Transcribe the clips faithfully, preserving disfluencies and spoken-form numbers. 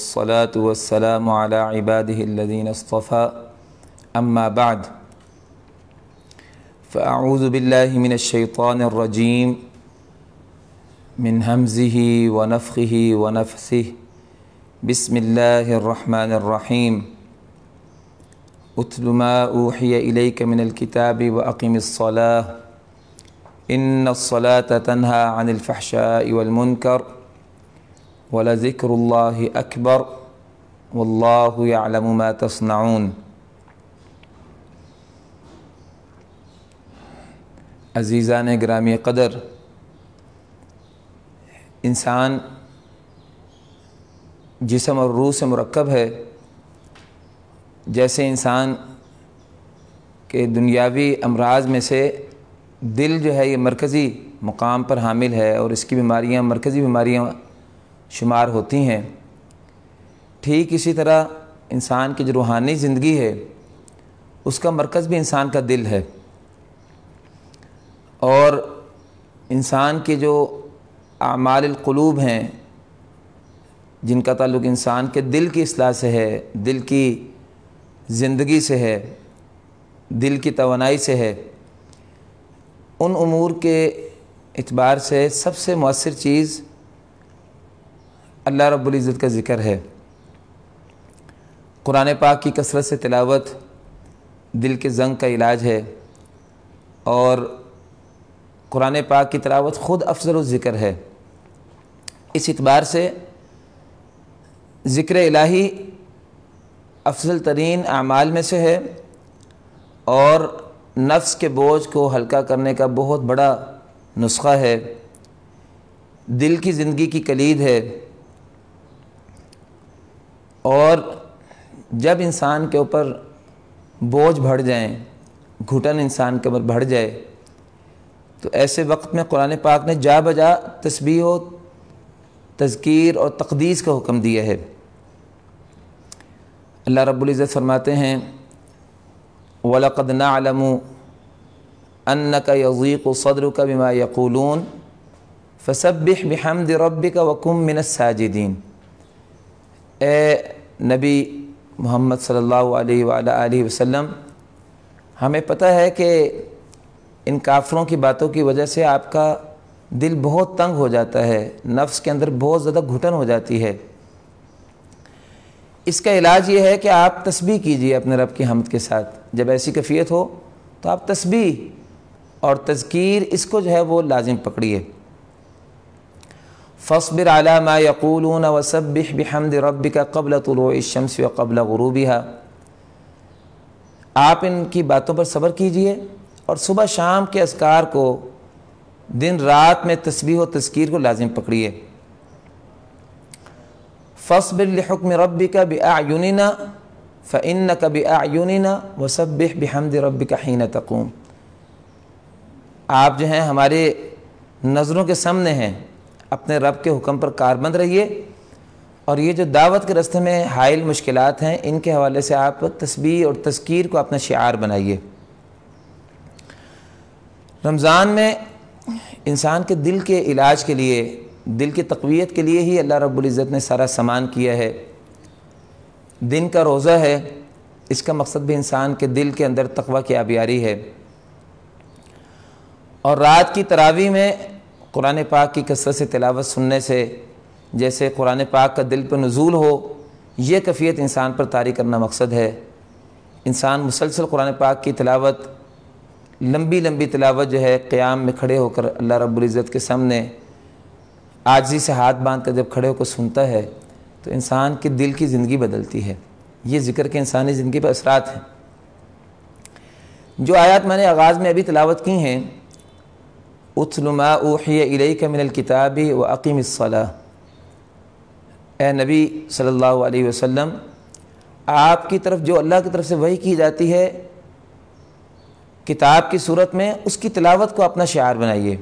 والصلاة والسلام على عباده الذين اصطفى أما بعد فأعوذ بالله من الشيطان الرجيم من همزه ونفخه ونفثه بسم الله الرحمن الرحيم اتل ما أوحي إليك من الكتاب وأقم الصلاة إن الصلاة تنهى عن الفحشاء والمنكر ولذكر الله أكبر والله يعلم ما تصنعون۔ عزیزان گرامی قدر، انسان جسم اور روح سے مرکب ہے۔ جیسے انسان کے دنیاوی امراض میں سے دل جو ہے یہ مرکزی مقام پر حامل ہے اور اس کی بیماریاں مرکزی بیماریاں شمار ہوتی ہیں، ٹھیک اسی طرح انسان کی جو روحانی زندگی ہے اس کا مرکز بھی انسان کا دل ہے، اور انسان کے جو اعمال القلوب ہیں جن کا تعلق انسان کے دل کی اصلاح سے ہے، دل کی زندگی سے ہے، دل کی توانائی سے ہے، ان امور کے اعتبار سے سب سے مؤثر چیز اللہ رب العزت کا ذکر ہے۔ قرآن پاک کی کثرت سے تلاوت دل کے زنگ کا علاج ہے، اور قرآن پاک کی تلاوت خود افضل الذکر ہے۔ اس اعتبار سے ذکر الہی افضل ترین اعمال میں سے ہے، اور نفس کے بوجھ کو ہلکا کرنے کا بہت بڑا نسخہ ہے، دل کی زندگی کی کلید ہے۔ اور جب انسان کے اوپر بوجھ بڑھ جائیں، گھٹن انسان کے اوپر بڑھ جائے، تو ایسے وقت میں قرآن پاک نے جا بجا تسبیح و تذکیر اور تقدیس کا حکم دیا ہے۔ اللہ رب العزت فرماتے ہیں وَلَقَدْ نَعْلَمُ أَنَّكَ يَضِيقُ صَدْرُكَ بِمَا يَقُولُونَ فَسَبِّحْ بِحَمْدِ رَبِّكَ وَكُن مِّنَ السَّاجِدِينَ۔ اے نبی محمد صلی اللہ علیہ وآلہ آلہ وسلم، ہمیں پتہ ہے کہ ان کافروں کی باتوں کی وجہ سے آپ کا دل بہت تنگ ہو جاتا ہے، نفس کے اندر بہت زیادہ گھٹن ہو جاتی ہے۔ اس کا علاج یہ ہے کہ آپ تسبیح کیجئے اپنے رب کی حمد کے ساتھ۔ جب ایسی کیفیت ہو تو آپ تسبیح اور تذکیر اس کو جو ہے وہ لازم پکڑیے۔ فاصبر علی ما یقولون وسبح بحمد ربک قبل طلوع الشمس وقبل غروبها۔ آپ ان کی باتوں پر صبر کیجئے اور صبح شام کے اذکار کو دن رات میں تسبیح و تذکیر کو لازم پکڑیے۔ فاصبر لحکم ربک بأعیننا فإنک بأعیننا وسبح بحمد ربک حین تقوم۔ آپ جو ہیں ہمارے نظروں کے سامنے ہیں، اپنے رب کے حکم پر کاربند رہیے، اور یہ جو دعوت کے راستے میں حائل مشکلات ہیں ان کے حوالے سے آپ تسبیح اور تذکیر کو اپنا شعار بنائیے۔ رمضان میں انسان کے دل کے علاج کے لیے، دل کی تقویت کے لیے ہی اللہ رب العزت نے سارا سامان کیا ہے۔ دن کا روزہ ہے، اس کا مقصد بھی انسان کے دل کے اندر تقوی کی آبیاری ہے، اور رات کی تراویح میں قرآن پاک کی کثرت سے تلاوت سننے سے جیسے قرآن پاک کا دل پر نزول ہو، یہ کیفیت انسان پر طاری کرنا مقصد ہے۔ انسان مسلسل قرآن پاک کی تلاوت، لمبی لمبی تلاوت جو ہے قیام میں کھڑے ہو کر اللہ رب العزت کے سامنے عاجزی سے ہاتھ باندھ کر جب کھڑے ہو کر سنتا ہے تو انسان کے دل کی زندگی بدلتی ہے۔ یہ ذکر کے انسانی زندگی پر اثرات ہیں۔ جو آیات میں نے آغاز میں ابھی تلاوت کی ہیں، اتل ما اوحی الیک من الکتاب واقم الصلاۃ، اے نبی صلی اللہ علیہ وسلم، آپ کی طرف جو اللہ کی طرف سے وحی کی جاتی ہے کتاب کی صورت میں، اس کی تلاوت کو اپنا شعار بنائیے۔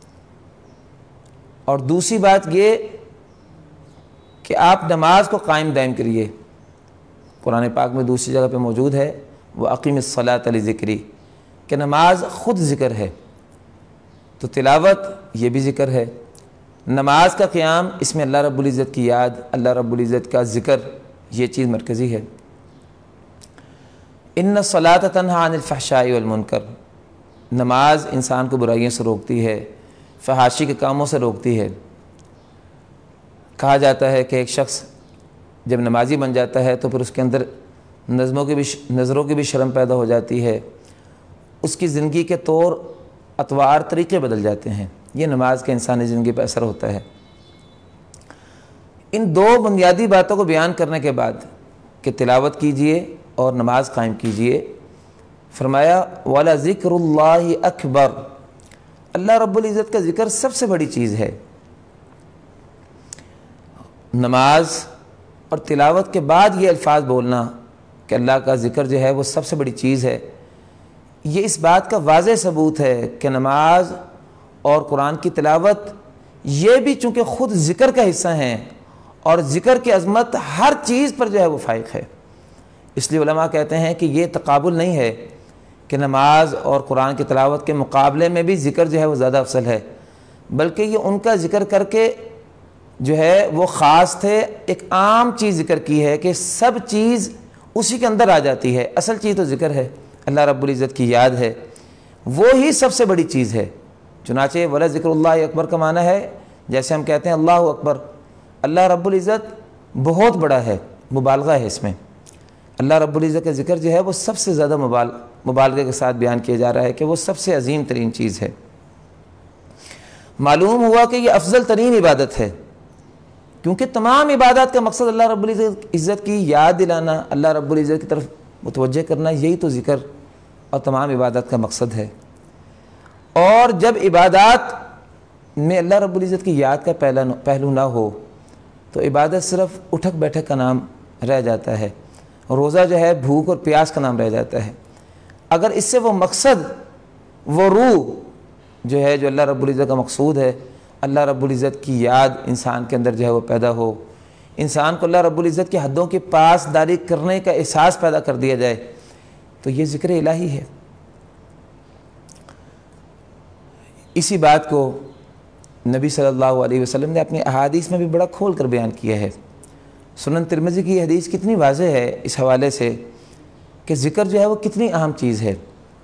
اور دوسری بات یہ کہ آپ نماز کو قائم دائم کریے۔ قرآن پاک میں دوسری جگہ پہ موجود ہے وَأَقِمِ الصَّلَاةَ لِذِكْرِي، کہ نماز خود ذکر ہے، تو تلاوت یہ بھی ذکر ہے۔ نماز کا قیام، اس میں اللہ رب العزت کی یاد، اللہ رب العزت کا ذکر، یہ چیز مرکزی ہے۔ ان الصلاۃ تنہی عن الفحشاء والمنکر، نماز انسان کو برائیوں سے روکتی ہے، فحاشی کے کاموں سے روکتی ہے۔ کہا جاتا ہے کہ ایک شخص جب نمازی بن جاتا ہے تو پھر اس کے اندر نظموں کی بھی نظروں کی بھی شرم پیدا ہو جاتی ہے، اس کی زندگی کے طور اطوار طریقے بدل جاتے ہیں۔ یہ نماز کے انسانی زندگی پر اثر ہوتا ہے۔ ان دو بنیادی باتوں کو بیان کرنے کے بعد کہ تلاوت کیجئے اور نماز قائم کیجئے، فرمایا وَلَذِكْرُ اللَّهِ أَكْبَرُ، اللہ رب العزت کا ذکر سب سے بڑی چیز ہے۔ نماز اور تلاوت کے بعد یہ الفاظ بولنا کہ اللہ کا ذکر جو ہے وہ سب سے بڑی چیز ہے، یہ اس بات کا واضح ثبوت ہے کہ نماز اور قرآن کی تلاوت یہ بھی چونکہ خود ذکر کا حصہ ہیں، اور ذکر کی عظمت ہر چیز پر جو ہے وہ فائق ہے۔ اس لیے علماء کہتے ہیں کہ یہ تقابل نہیں ہے کہ نماز اور قرآن کی تلاوت کے مقابلے میں بھی ذکر جو ہے وہ زیادہ افضل ہے، بلکہ یہ ان کا ذکر کر کے جو ہے وہ خاص تھے، ایک عام چیز ذکر کی ہے کہ سب چیز اسی کے اندر آ جاتی ہے۔ اصل چیز تو ذکر ہے، اللہ رب العزت کی یاد ہے، وہی سب سے بڑی چیز ہے۔ چنانچہ ولا ذکر اللہ اکبر کا معنی ہے جیسے ہم کہتے ہیں اللہ اکبر، اللہ رب العزت بہت بڑا ہے، مبالغہ ہے اس میں۔ اللہ رب العزت کا ذکر جو ہے وہ سب سے زیادہ مبال مبالغے کے ساتھ بیان کیا جا رہا ہے کہ وہ سب سے عظیم ترین چیز ہے۔ معلوم ہوا کہ یہ افضل ترین عبادت ہے، کیونکہ تمام عبادات کا مقصد اللہ رب العزت کی یاد دلانا، اللہ رب العزت کی طرف متوجہ کرنا، یہی تو ذکر اور تمام عبادات کا مقصد ہے۔ اور جب عبادات میں اللہ رب العزت کی یاد کا پہلو نہ ہو تو عبادت صرف اٹھک بیٹھک کا نام رہ جاتا ہے، روزہ جو ہے بھوک اور پیاس کا نام رہ جاتا ہے۔ اگر اس سے وہ مقصد، وہ روح جو ہے جو اللہ رب العزت کا مقصود ہے، اللہ رب العزت کی یاد انسان کے اندر جو ہے وہ پیدا ہو، انسان کو اللہ رب العزت کی حدوں کے پاس داری کرنے کا احساس پیدا کر دیا جائے، تو یہ ذکر الہی ہے۔ اسی بات کو نبی صلی اللہ علیہ وسلم نے اپنی احادیث میں بھی بڑا کھول کر بیان کیا ہے۔ سنن ترمذی کی حدیث کتنی واضح ہے اس حوالے سے کہ ذکر جو ہے وہ کتنی اہم چیز ہے۔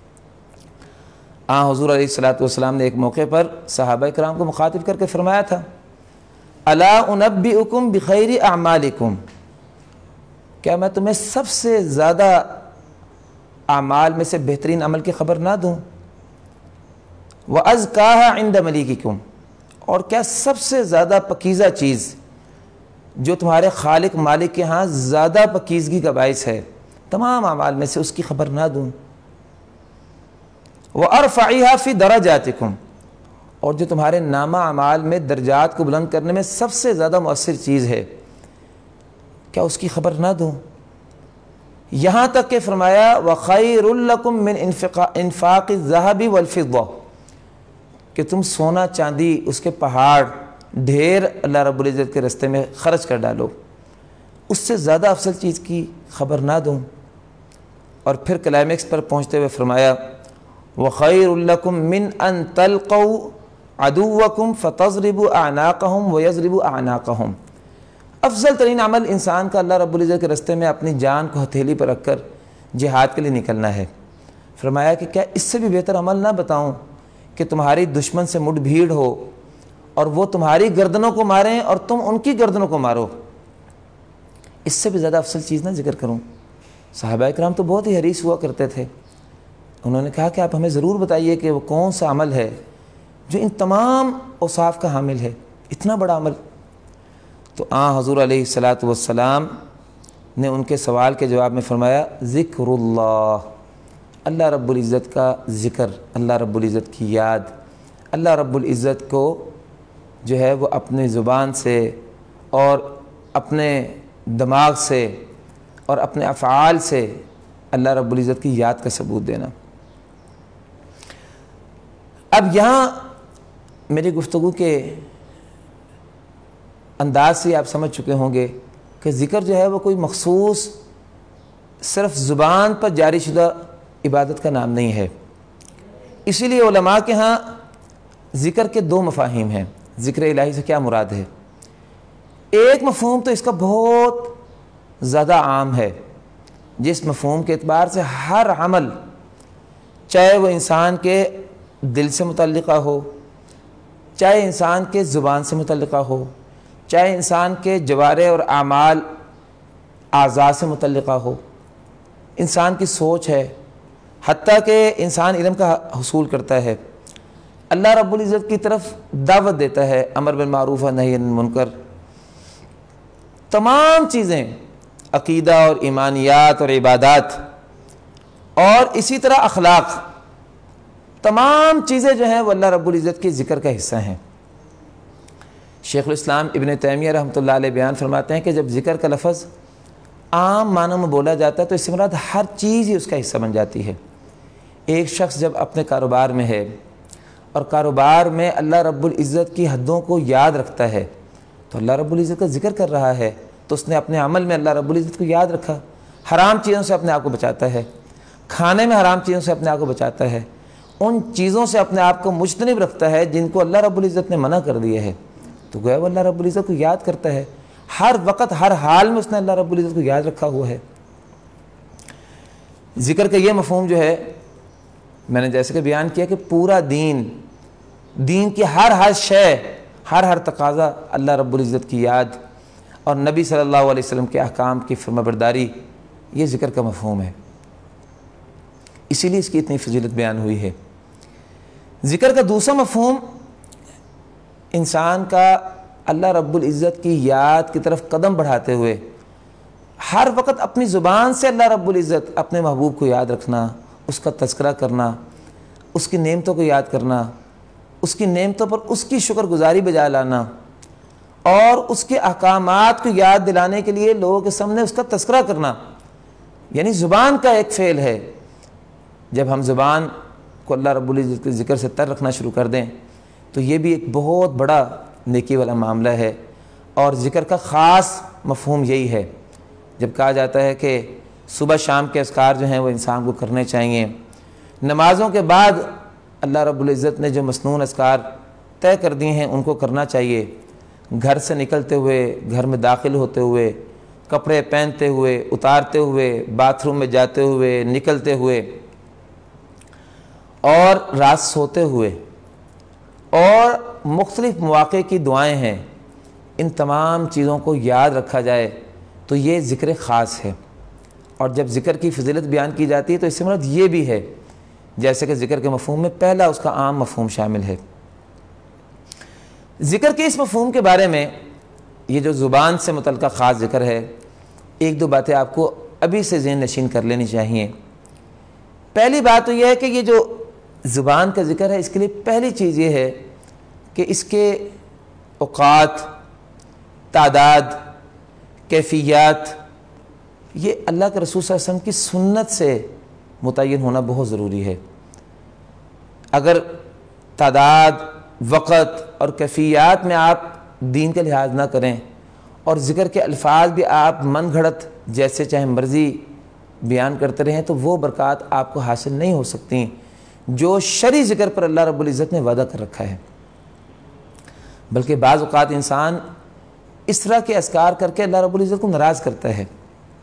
آن حضور علیہ الصلوۃ والسلام نے ایک موقع پر صحابہ کرام کو مخاطب کر کے فرمایا تھا، الا انبئکم بخیر اعمالکم، کیا میں تمہیں سب سے زیادہ اعمال میں سے بہترین عمل کی خبر نہ دوں؟ وَأَزْكَاهَا عِنْدَ مَلِيكِكُمْ، اور کیا سب سے زیادہ پکیزہ چیز جو تمہارے خالق مالک کے ہاں زیادہ پکیزگی کا باعث ہے، تمام اعمال میں سے اس کی خبر نہ دوں؟ وَأَرْفَعِهَا فِي دَرَجَاتِكُمْ، اور جو تمہارے نامہ اعمال میں درجات کو بلند کرنے میں سب سے زیادہ مؤثر چیز ہے، کیا اس کی خبر نہ دوں؟ یہاں تک کہ فرمایا وَخَيْرٌ لَكُم مِّنْ إِنفَاقِ الذَّهَبِ وَالْفِضَّةِ، کہ تم سونا چاندی اس کے پہاڑ ڈھیر اللہ رب العزت کے رستے میں خرچ کر ڈالو، اس سے زیادہ افضل چیز کی خبر نہ دوں؟ اور پھر کلائمیکس پر پہنچتے ہوئے فرمایا وَخَيْرٌ لَكُم مِّنْ أَن تَلْقَوْا عَدُوَّكُمْ فَتَضْرِبُوا أَعْنَاقَهُمْ وَيَضْرِبُوا أَعْنَاقَهُمْ، افضل ترین عمل انسان کا اللہ رب العزت کے رستے میں اپنی جان کو ہتھیلی پر رکھ کر جہاد کے لیے نکلنا ہے۔ فرمایا کہ کیا اس سے بھی بہتر عمل نہ بتاؤں کہ تمہاری دشمن سے مٹ بھیڑ ہو اور وہ تمہاری گردنوں کو ماریں اور تم ان کی گردنوں کو مارو، اس سے بھی زیادہ افضل چیز نہ ذکر کروں؟ صحابہ اکرام تو بہت ہی حریص ہوا کرتے تھے، انہوں نے کہا کہ آپ ہمیں ضرور بتائیے کہ وہ کون سا عمل ہے جو ان تمام اوصاف کا حامل ہے، اتنا بڑا عمل۔ تو آن حضور علیہ الصلوۃ والسلام نے ان کے سوال کے جواب میں فرمایا ذکر اللہ، اللہ رب العزت کا ذکر، اللہ رب العزت کی یاد، اللہ رب العزت کو جو ہے وہ اپنے زبان سے اور اپنے دماغ سے اور اپنے افعال سے اللہ رب العزت کی یاد کا ثبوت دینا۔ اب یہاں میری گفتگو کے انداز سے آپ سمجھ چکے ہوں گے کہ ذکر جو ہے وہ کوئی مخصوص صرف زبان پر جاری شدہ عبادت کا نام نہیں ہے۔ اسی لیے علماء کے ہاں ذکر کے دو مفاہیم ہیں، ذکر الہی سے کیا مراد ہے؟ ایک مفہوم تو اس کا بہت زیادہ عام ہے، جس مفہوم کے اعتبار سے ہر عمل، چاہے وہ انسان کے دل سے متعلقہ ہو، چاہے انسان کے زبان سے متعلقہ ہو، چاہے انسان کے جوارح اور اعمال اعضاء سے متعلقہ ہو، انسان کی سوچ ہے، حتیٰ کہ انسان علم کا حصول کرتا ہے، اللہ رب العزت کی طرف دعوت دیتا ہے، امر بالمعروف و نہی عن المنکر، تمام چیزیں، عقیدہ اور ایمانیات اور عبادات، اور اسی طرح اخلاق، تمام چیزیں جو ہیں وہ اللہ رب العزت کے ذکر کا حصہ ہیں۔ شیخ الاسلام ابن تیمیہ رحمۃ اللہ علیہ بیان فرماتے ہیں کہ جب ذکر کا لفظ عام معنوں میں بولا جاتا ہے تو اس سے مراد ہر چیز ہی اس کا حصہ بن جاتی ہے۔ ایک شخص جب اپنے کاروبار میں ہے اور کاروبار میں اللہ رب العزت کی حدوں کو یاد رکھتا ہے تو اللہ رب العزت کا ذکر کر رہا ہے، تو اس نے اپنے عمل میں اللہ رب العزت کو یاد رکھا، حرام چیزوں سے اپنے آپ کو بچاتا ہے، کھانے میں حرام چیزوں سے اپنے آپ کو بچاتا ہے، ان چیزوں سے اپنے آپ کو مجتنب رکھتا ہے جن کو اللہ رب العزت نے منع کر دیا ہے، تو گویا وہ اللہ رب العزت کو یاد کرتا ہے، ہر وقت ہر حال میں اس نے اللہ رب العزت کو یاد رکھا ہوا ہے۔ ذکر کا یہ مفہوم جو ہے، میں نے جیسے کہ بیان کیا کہ پورا دین، دین کی ہر ہر شے، ہر ہر تقاضا اللہ رب العزت کی یاد اور نبی صلی اللہ علیہ وسلم کے احکام کی فرمانبرداری، یہ ذکر کا مفہوم ہے، اسی لیے اس کی اتنی فضیلت بیان ہوئی ہے۔ ذکر کا دوسرا مفہوم انسان کا اللہ رب العزت کی یاد کی طرف قدم بڑھاتے ہوئے ہر وقت اپنی زبان سے اللہ رب العزت اپنے محبوب کو یاد رکھنا، اس کا تذکرہ کرنا، اس کی نعمتوں کو یاد کرنا، اس کی نعمتوں پر اس کی شکر گزاری بجا لانا، اور اس کے احکامات کو یاد دلانے کے لیے لوگوں کے سامنے اس کا تذکرہ کرنا، یعنی زبان کا ایک فعل ہے۔ جب ہم زبان کو اللہ رب العزت کے ذکر سے تر رکھنا شروع کر دیں تو یہ بھی ایک بہت بڑا نیکی والا معاملہ ہے، اور ذکر کا خاص مفہوم یہی ہے۔ جب کہا جاتا ہے کہ صبح شام کے اذکار جو ہیں وہ انسان کو کرنے چاہیے، نمازوں کے بعد اللہ رب العزت نے جو مسنون اذکار طے کر دیے ہیں ان کو کرنا چاہیے، گھر سے نکلتے ہوئے، گھر میں داخل ہوتے ہوئے، کپڑے پہنتے ہوئے، اتارتے ہوئے، باتھ روم میں جاتے ہوئے، نکلتے ہوئے، اور رات سوتے ہوئے، اور مختلف مواقع کی دعائیں ہیں، ان تمام چیزوں کو یاد رکھا جائے تو یہ ذکر خاص ہے۔ اور جب ذکر کی فضیلت بیان کی جاتی ہے تو اس سے مراد یہ بھی ہے، جیسے کہ ذکر کے مفہوم میں پہلا اس کا عام مفہوم شامل ہے۔ ذکر کے اس مفہوم کے بارے میں، یہ جو زبان سے متعلقہ خاص ذکر ہے، ایک دو باتیں آپ کو ابھی سے ذہن نشین کر لینی چاہیے۔ پہلی بات تو یہ ہے کہ یہ جو زبان کا ذکر ہے، اس کے لیے پہلی چیز یہ ہے کہ اس کے اوقات، تعداد، کیفیات، یہ اللہ کے رسول صلی اللہ علیہ وسلم کی سنت سے متعین ہونا بہت ضروری ہے۔ اگر تعداد، وقت اور کیفیات میں آپ دین کا لحاظ نہ کریں اور ذکر کے الفاظ بھی آپ من گھڑت جیسے چاہے مرضی بیان کرتے رہیں تو وہ برکات آپ کو حاصل نہیں ہو سکتی جو شرعی ذکر پر اللہ رب العزت نے وعدہ کر رکھا ہے۔ بلکہ بعض اوقات انسان اس طرح کے اذکار کر کے اللہ رب العزت کو ناراض کرتا ہے۔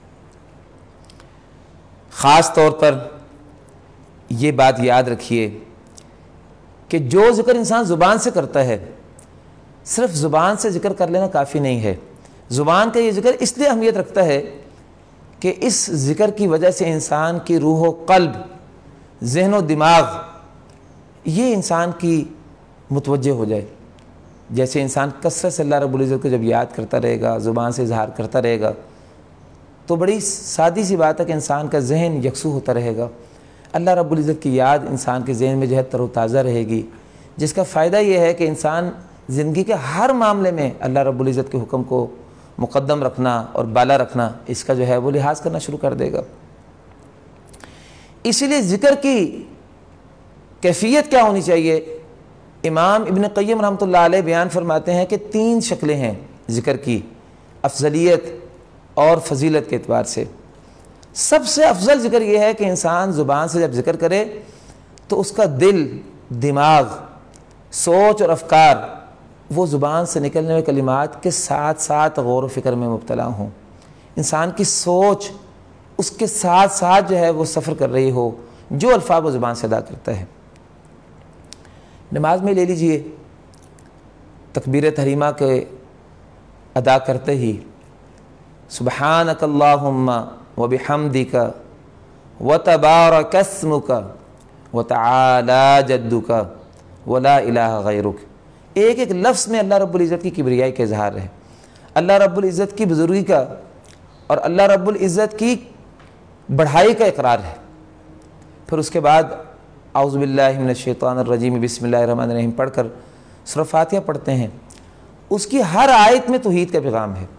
خاص طور پر یہ بات یاد رکھیے کہ جو ذکر انسان زبان سے کرتا ہے، صرف زبان سے ذکر کر لینا کافی نہیں ہے۔ زبان کا یہ ذکر اس لیے اہمیت رکھتا ہے کہ اس ذکر کی وجہ سے انسان کی روح و قلب، ذہن و دماغ، یہ انسان کی متوجہ ہو جائے۔ جیسے انسان کثرت سے اللہ رب العزت کو جب یاد کرتا رہے گا، زبان سے اظہار کرتا رہے گا، تو بڑی سادی سی بات ہے کہ انسان کا ذہن یکسو ہوتا رہے گا، اللہ رب العزت کی یاد انسان کے ذہن میں جو ہے تر و تازہ رہے گی، جس کا فائدہ یہ ہے کہ انسان زندگی کے ہر معاملے میں اللہ رب العزت کے حکم کو مقدم رکھنا اور بالا رکھنا، اس کا جو ہے وہ لحاظ کرنا شروع کر دے گا۔ اسی لیے ذکر کی کیفیت کیا ہونی چاہیے؟ امام ابن قیم رحمۃ اللہ علیہ بیان فرماتے ہیں کہ تین شکلیں ہیں ذکر کی، افضلیت اور فضیلت کے اعتبار سے۔ سب سے افضل ذکر یہ ہے کہ انسان زبان سے جب ذکر کرے تو اس کا دل، دماغ، سوچ اور افکار وہ زبان سے نکلنے والے کلمات کے ساتھ ساتھ غور و فکر میں مبتلا ہوں، انسان کی سوچ اس کے ساتھ ساتھ جو ہے وہ سفر کر رہی ہو جو الفاظ وہ زبان سے ادا کرتا ہے۔ نماز میں لے لیجئے، تکبیر تحریمہ کے ادا کرتے ہی سبحانک اللہم وبحمدک وتبارک اسمک وتعالی جدک ولا الہ غیرک، ایک ایک لفظ میں اللہ رب العزت کی کبریائی کا اظہار ہے، اللہ رب العزت کی بزرگی کا اور اللہ رب العزت کی بڑھائی کا اقرار ہے۔ پھر اس کے بعد اعوذ باللہ من الشیطان الرجیم بسم اللہ الرحمن الرحیم پڑھ کر سورہ فاتحہ پڑھتے ہیں۔ اس کی ہر آیت میں توحید کا پیغام ہے،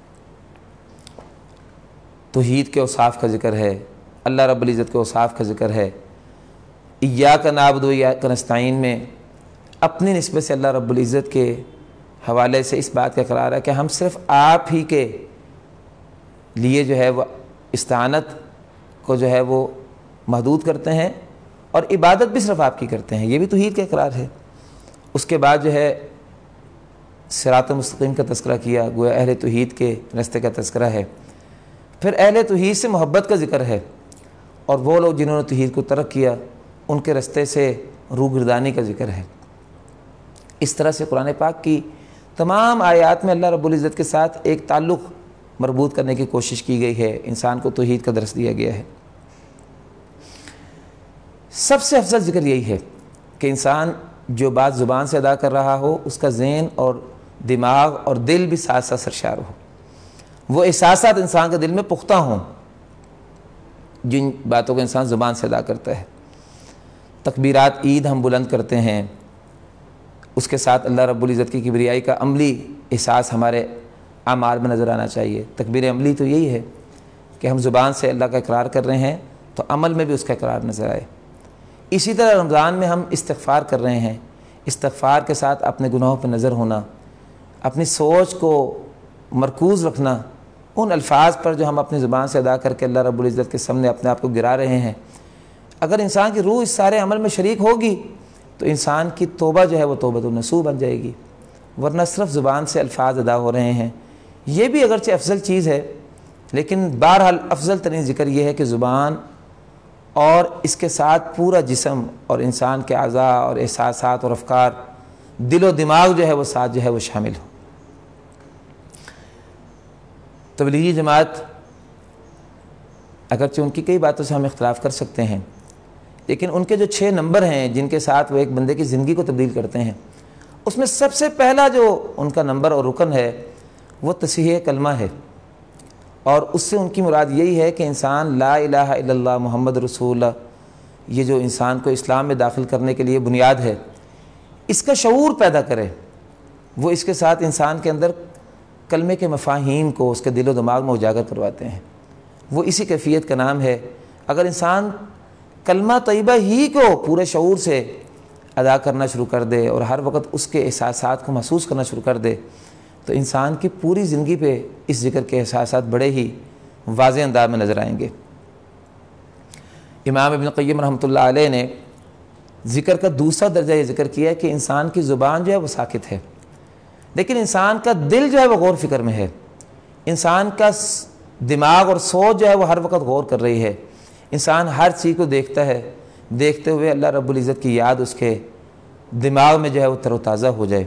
توحید کے اوصاف کا ذکر ہے، اللہ رب العزت کے اوصاف کا ذکر ہے۔ ایاک نعبد و ایاک نستعین میں اپنی نسبت سے اللہ رب العزت کے حوالے سے اس بات کا اقرار ہے کہ ہم صرف آپ ہی کے لیے جو ہے وہ استعانت کو جو ہے وہ محدود کرتے ہیں اور عبادت بھی صرف آپ کی کرتے ہیں، یہ بھی توحید کا اقرار ہے۔ اس کے بعد جو ہے صراط مستقیم کا تذکرہ کیا، گویا اہل توحید کے راستے کا تذکرہ ہے۔ پھر اہل توحید سے محبت کا ذکر ہے اور وہ لوگ جنہوں نے توحید کو ترک کیا ان کے راستے سے روگردانی کا ذکر ہے۔ اس طرح سے قرآن پاک کی تمام آیات میں اللہ رب العزت کے ساتھ ایک تعلق مربوط کرنے کی کوشش کی گئی ہے، انسان کو توحید کا درس دیا گیا ہے۔ سب سے افضل ذکر یہی ہے کہ انسان جو بات زبان سے ادا کر رہا ہو اس کا ذہن اور دماغ اور دل بھی ساتھ ساتھ سرشار ہو، وہ احساسات انسان کے دل میں پختہ ہوں جن باتوں کو انسان زبان سے ادا کرتا ہے۔ تکبیرات عید ہم بلند کرتے ہیں، اس کے ساتھ اللہ رب العزت کی کبریائی کا عملی احساس ہمارے اعمال میں نظر آنا چاہیے۔ تکبیر عملی تو یہی ہے کہ ہم زبان سے اللہ کا اقرار کر رہے ہیں تو عمل میں بھی اس کا اقرار نظر آئے۔ اسی طرح رمضان میں ہم استغفار کر رہے ہیں، استغفار کے ساتھ اپنے گناہوں پہ نظر ہونا، اپنی سوچ کو مرکوز رکھنا ان الفاظ پر جو ہم اپنی زبان سے ادا کر کے اللہ رب العزت کے سامنے اپنے آپ کو گرا رہے ہیں۔ اگر انسان کی روح اس سارے عمل میں شریک ہوگی تو انسان کی توبہ جو ہے وہ توبۃ النصوح بن جائے گی، ورنہ صرف زبان سے الفاظ ادا ہو رہے ہیں۔ یہ بھی اگرچہ افضل چیز ہے لیکن بہرحال افضل ترین ذکر یہ ہے کہ زبان اور اس کے ساتھ پورا جسم اور انسان کے اعضاء اور احساسات اور افکار، دل و دماغ جو ہے وہ ساتھ جو ہے وہ شامل ہو۔ تبلیغی جماعت اگرچہ ان کی کئی باتوں سے ہم اختلاف کر سکتے ہیں لیکن ان کے جو چھ نمبر ہیں جن کے ساتھ وہ ایک بندے کی زندگی کو تبدیل کرتے ہیں، اس میں سب سے پہلا جو ان کا نمبر اور رکن ہے وہ تصحیح کلمہ ہے، اور اس سے ان کی مراد یہی ہے کہ انسان لا الہ الا اللہ محمد رسول اللہ، یہ جو انسان کو اسلام میں داخل کرنے کے لیے بنیاد ہے، اس کا شعور پیدا کرے۔ وہ اس کے ساتھ انسان کے اندر کلمے کے مفاہیم کو اس کے دل و دماغ میں اجاگر کرواتے ہیں، وہ اسی کیفیت کا نام ہے۔ اگر انسان کلمہ طیبہ ہی کو پورے شعور سے ادا کرنا شروع کر دے اور ہر وقت اس کے احساسات کو محسوس کرنا شروع کر دے تو انسان کی پوری زندگی پہ اس ذکر کے احساسات بڑے ہی واضح انداز میں نظر آئیں گے۔ امام ابن قیم رحمۃ اللہ علیہ نے ذکر کا دوسرا درجہ یہ ذکر کیا ہے کہ انسان کی زبان جو ہے وہ ساکت ہے لیکن انسان کا دل جو ہے وہ غور فکر میں ہے، انسان کا دماغ اور سوچ جو ہے وہ ہر وقت غور کر رہی ہے، انسان ہر چیز کو دیکھتا ہے، دیکھتے ہوئے اللہ رب العزت کی یاد اس کے دماغ میں جو ہے وہ تر و تازہ ہو جائے۔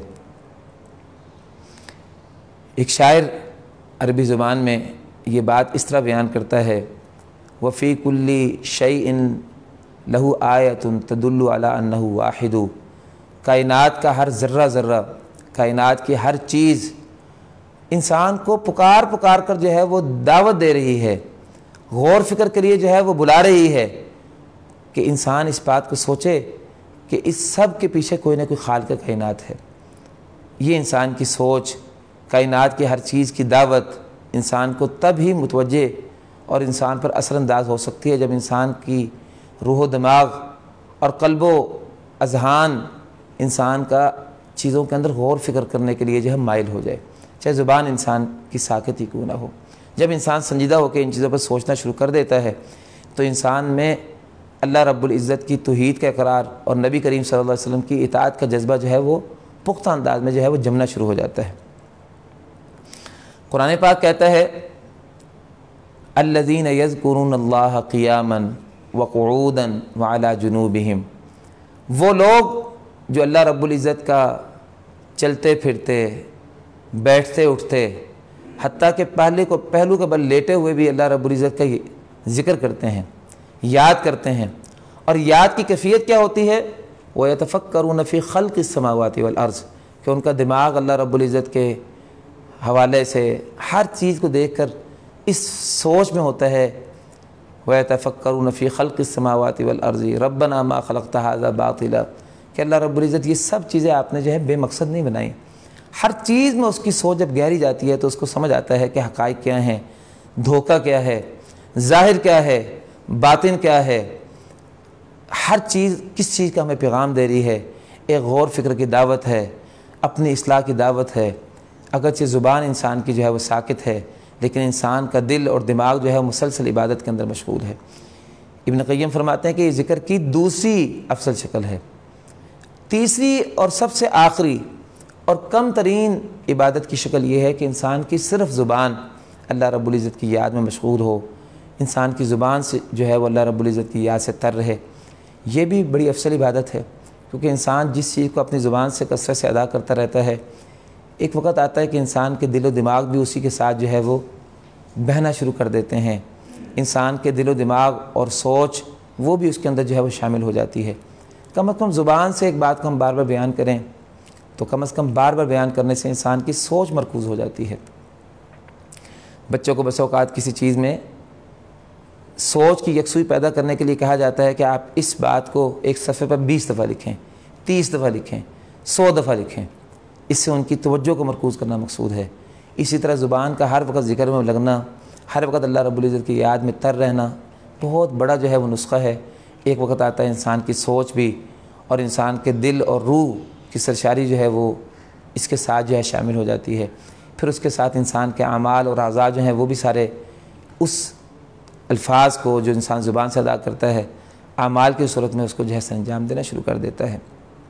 ایک شاعر عربی زبان میں یہ بات اس طرح بیان کرتا ہے، وَفِي كُلِّ شَيْءٍ لَهُ آیَةٌ تَدُلُّ عَلَىٰ أَنَّهُ وَاحِدٌ، کائنات کا ہر ذرہ ذرہ، کائنات کی ہر چیز انسان کو پکار پکار کر جو ہے وہ دعوت دے رہی ہے، غور فکر کے لیے جو ہے وہ بلا رہی ہے کہ انسان اس بات کو سوچے کہ اس سب کے پیچھے کوئی نہ کوئی خالق کائنات ہے۔ یہ انسان کی سوچ، کائنات کی ہر چیز کی دعوت انسان کو تب ہی متوجہ اور انسان پر اثر انداز ہو سکتی ہے جب انسان کی روح و دماغ اور قلب و اذہان انسان کا چیزوں کے اندر غور فکر کرنے کے لیے جو ہے مائل ہو جائے، چاہے زبان انسان کی ساکت ہی کیوں نہ ہو۔ جب انسان سنجیدہ ہو کے ان چیزوں پر سوچنا شروع کر دیتا ہے تو انسان میں اللہ رب العزت کی توحید کا اقرار اور نبی کریم صلی اللہ علیہ وسلم کی اطاعت کا جذبہ جو ہے وہ پختہ انداز میں جو ہے وہ جمنا شروع ہو جاتا ہے۔ قرآن پاک کہتا ہے الذین یذکرون اللہ قیاما وقعودا وعلی جنوبہم، وہ لوگ جو اللہ رب العزت کا چلتے پھرتے، بیٹھتے اٹھتے، حتیٰ کہ پہلے کو پہلو کے بل لیٹے ہوئے بھی اللہ رب العزت کا ذکر کرتے ہیں، یاد کرتے ہیں۔ اور یاد کی کیفیت کیا ہوتی ہے؟ وَيَتَفَكَّرُونَ فِي خَلْقِ السَّمَاوَاتِ وَالْأَرْضِ، کہ ان کا دماغ اللہ رب العزت کے حوالے سے ہر چیز کو دیکھ کر اس سوچ میں ہوتا ہے وَيَتَفَكَّرُونَ فِي خَلْقِ السَّمَاوَاتِ وَالْأَرْضِ رَبَّنَا مَا خَلَقْتَ هَذَا بَاطِلًا، کہ اللہ رب العزت یہ سب چیزیں آپ نے جو ہے بے مقصد نہیں بنائیں۔ ہر چیز میں اس کی سوچ جب گہری جاتی ہے تو اس کو سمجھ آتا ہے کہ حقائق کیا ہیں، دھوکہ کیا ہے، ظاہر کیا ہے، باطن کیا ہے، ہر چیز کس چیز کا ہمیں پیغام دے رہی ہے۔ ایک غور فکر کی دعوت ہے، اپنی اصلاح کی دعوت ہے۔ اگرچہ زبان انسان کی جو ہے وہ ساکت ہے، لیکن انسان کا دل اور دماغ جو ہے مسلسل عبادت کے اندر مشغول ہے۔ ابن قیم فرماتے ہیں کہ یہ ذکر کی دوسری افضل شکل ہے۔ تیسری اور سب سے آخری اور کم ترین عبادت کی شکل یہ ہے کہ انسان کی صرف زبان اللہ رب العزت کی یاد میں مشغول ہو، انسان کی زبان سے جو ہے وہ اللہ رب العزت کی یاد سے تر رہے۔ یہ بھی بڑی افضل عبادت ہے، کیونکہ انسان جس چیز کو اپنی زبان سے کثرت سے ادا کرتا رہتا ہے، ایک وقت آتا ہے کہ انسان کے دل و دماغ بھی اسی کے ساتھ جو ہے وہ بہنا شروع کر دیتے ہیں۔ انسان کے دل و دماغ اور سوچ وہ بھی اس کے اندر جو ہے وہ شامل ہو جاتی ہے۔ کم از کم زبان سے ایک بات کو ہم بار بار بیان کریں تو کم از کم بار بار بیان کرنے سے انسان کی سوچ مرکوز ہو جاتی ہے۔ بچوں کو بس اوقات کسی چیز میں سوچ کی یکسوئی پیدا کرنے کے لیے کہا جاتا ہے کہ آپ اس بات کو ایک صفحے پر بیس دفعہ لکھیں، تیس دفعہ لکھیں، سو دفعہ لکھیں، اس سے ان کی توجہ کو مرکوز کرنا مقصود ہے۔ اسی طرح زبان کا ہر وقت ذکر میں لگنا، ہر وقت اللہ رب العزت کی یاد میں تر رہنا بہت بڑا جو ہے وہ نسخہ ہے۔ ایک وقت آتا ہے انسان کی سوچ بھی اور انسان کے دل اور روح کی سرشاری جو ہے وہ اس کے ساتھ جو ہے شامل ہو جاتی ہے۔ پھر اس کے ساتھ انسان کے اعمال اور اعضاء جو ہیں وہ بھی سارے اس الفاظ کو جو انسان زبان سے ادا کرتا ہے اعمال کی صورت میں اس کو جو ہے سر انجام دینا شروع کر دیتا ہے۔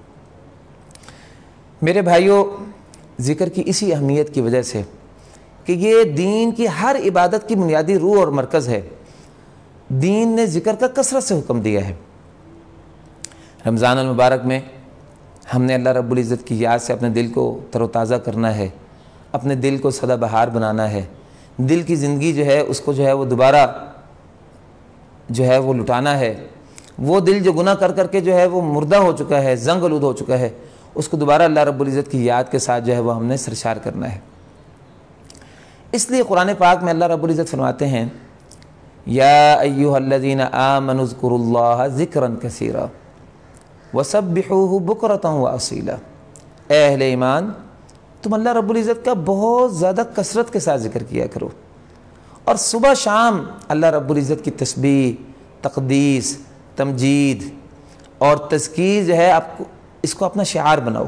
میرے بھائیوں، ذکر کی اسی اہمیت کی وجہ سے کہ یہ دین کی ہر عبادت کی بنیادی روح اور مرکز ہے، دین نے ذکر کا کثرت سے حکم دیا ہے۔ رمضان المبارک میں ہم نے اللہ رب العزت کی یاد سے اپنے دل کو تر و تازہ کرنا ہے، اپنے دل کو سدا بہار بنانا ہے، دل کی زندگی جو ہے اس کو جو ہے وہ دوبارہ جو ہے وہ لٹانا ہے۔ وہ دل جو گناہ کر کر کے جو ہے وہ مردہ ہو چکا ہے، زنگ آلود ہو چکا ہے، اس کو دوبارہ اللہ رب العزت کی یاد کے ساتھ جو ہے وہ ہم نے سرشار کرنا ہے۔ اس لیے قرآن پاک میں اللہ رب العزت فرماتے ہیں یا ایھا الذین آمنوا اذکروا اللہ ذکرا کثیرا وسبحوہ بکرۃ واصیلا، اے اہل ایمان تم اللہ رب العزت کا بہت زیادہ کثرت کے ساتھ ذکر کیا کرو، اور صبح شام اللہ رب العزت کی تسبیح، تقدیس، تمجید اور تذکیر جو ہے آپ کو اس کو اپنا شعار بناؤ۔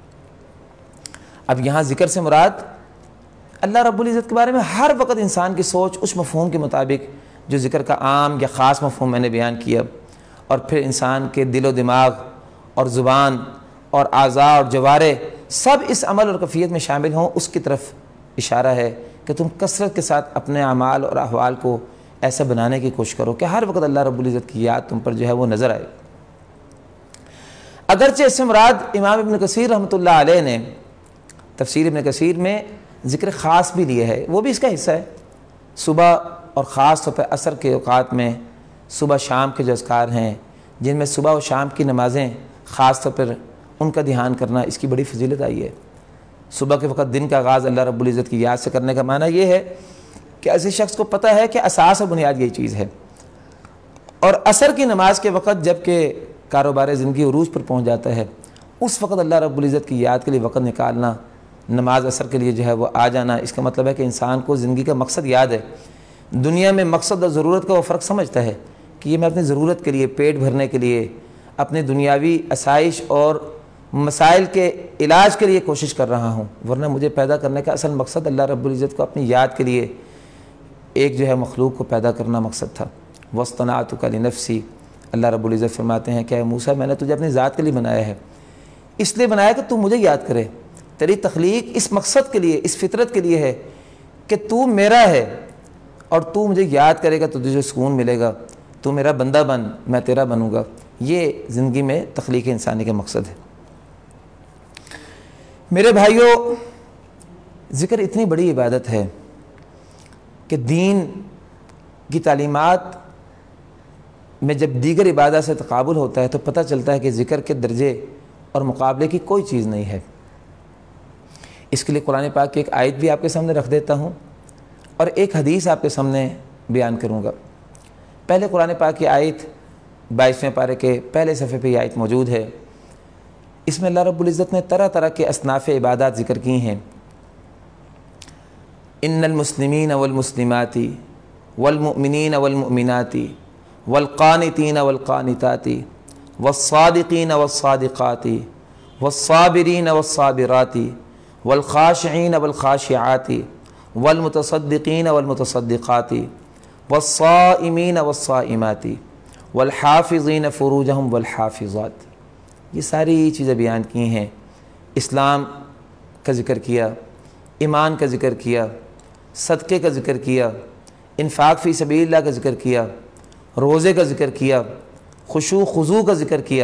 اب یہاں ذکر سے مراد اللہ رب العزت کے بارے میں ہر وقت انسان کی سوچ اس مفہوم کے مطابق جو ذکر کا عام یا خاص مفہوم میں نے بیان کیا، اور پھر انسان کے دل و دماغ اور زبان اور اعضاء اور جوارے سب اس عمل اور کیفیت میں شامل ہوں، اس کی طرف اشارہ ہے کہ تم کثرت کے ساتھ اپنے اعمال اور احوال کو ایسا بنانے کی کوشش کرو کہ ہر وقت اللہ رب العزت کی یاد تم پر جو ہے وہ نظر آئے۔ اگرچہ اس سے مراد امام ابن کثیر رحمۃ اللہ علیہ نے تفسیر ابن کثیر میں ذکر خاص بھی لیا ہے، وہ بھی اس کا حصہ ہے۔ صبح اور خاص طور پر عصر کے اوقات میں صبح شام کے جو اذکار ہیں، جن میں صبح و شام کی نمازیں خاص طور پر ان کا دھیان کرنا، اس کی بڑی فضیلت آئی ہے۔ صبح کے وقت دن کا آغاز اللہ رب العزت کی یاد سے کرنے کا معنی یہ ہے کہ ایسے شخص کو پتہ ہے کہ اساس و بنیاد یہی چیز ہے، اور عصر کی نماز کے وقت جب کہ کاروبار زندگی عروج پر پہنچ جاتا ہے، اس وقت اللہ رب العزت کی یاد کے لیے وقت نکالنا، نماز عصر کے لیے جو ہے وہ آ جانا، اس کا مطلب ہے کہ انسان کو زندگی کا مقصد یاد ہے، دنیا میں مقصد اور ضرورت کا وہ فرق سمجھتا ہے کہ یہ میں اپنی ضرورت کے لیے، پیٹ بھرنے کے لیے، اپنے دنیاوی آسائش اور مسائل کے علاج کے لیے کوشش کر رہا ہوں، ورنہ مجھے پیدا کرنے کا اصل مقصد اللہ رب العزت کو اپنی یاد کے لیے ایک جو ہے مخلوق کو پیدا کرنا مقصد تھا۔ وَاصْطَنَعْتُكَ لِنَفْسِي، اللہ رب العزت فرماتے ہیں کہ اے موسیٰ میں نے تجھے اپنی ذات کے لیے بنایا ہے، اس لیے بنایا کہ تو مجھے یاد کرے. تیری تخلیق اس مقصد کے لیے، اس فطرت کے لیے ہے کہ تو میرا ہے اور تو مجھے یاد کرے گا تو تجھے سکون ملے گا. تو میرا بندہ بن، میں تیرا بنوں گا. یہ زندگی میں تخلیق انسانی کا مقصد ہے. میرے بھائیوں، ذکر اتنی بڑی عبادت ہے کہ دین کی تعلیمات میں جب دیگر عبادت سے تقابل ہوتا ہے تو پتہ چلتا ہے کہ ذکر کے درجے اور مقابلے کی کوئی چیز نہیں ہے. اس کے لیے قرآن پاک کی ایک آیت بھی آپ کے سامنے رکھ دیتا ہوں اور ایک حدیث آپ کے سامنے بیان کروں گا. پہلے قرآن پاک کی آیت بائیسویں پارے کے پہلے صفحے پہ یہ آیت موجود ہے. اس میں اللہ رب العزت نے طرح طرح کے اصناف عبادات ذکر کی ہیں. ان المسلمین والمسلمات والمؤمنین والمؤمنات والقانتین والقانتات والصادقین والصادقات والصابرین والصابرات والخاشعین والخاشعات والمتصدقین والمتصدقات والصائمین والصائمات والحافظین فروجہم والحافظات. یہ ساری چیزیں بیان کی ہیں. اسلام کا ذکر کیا، ایمان کا ذکر کیا، صدقے کا ذکر کیا، انفاق فی سبیل اللہ کا ذکر کیا، روزے کا ذکر کیا، خشوع خضوع کا ذکر کیا،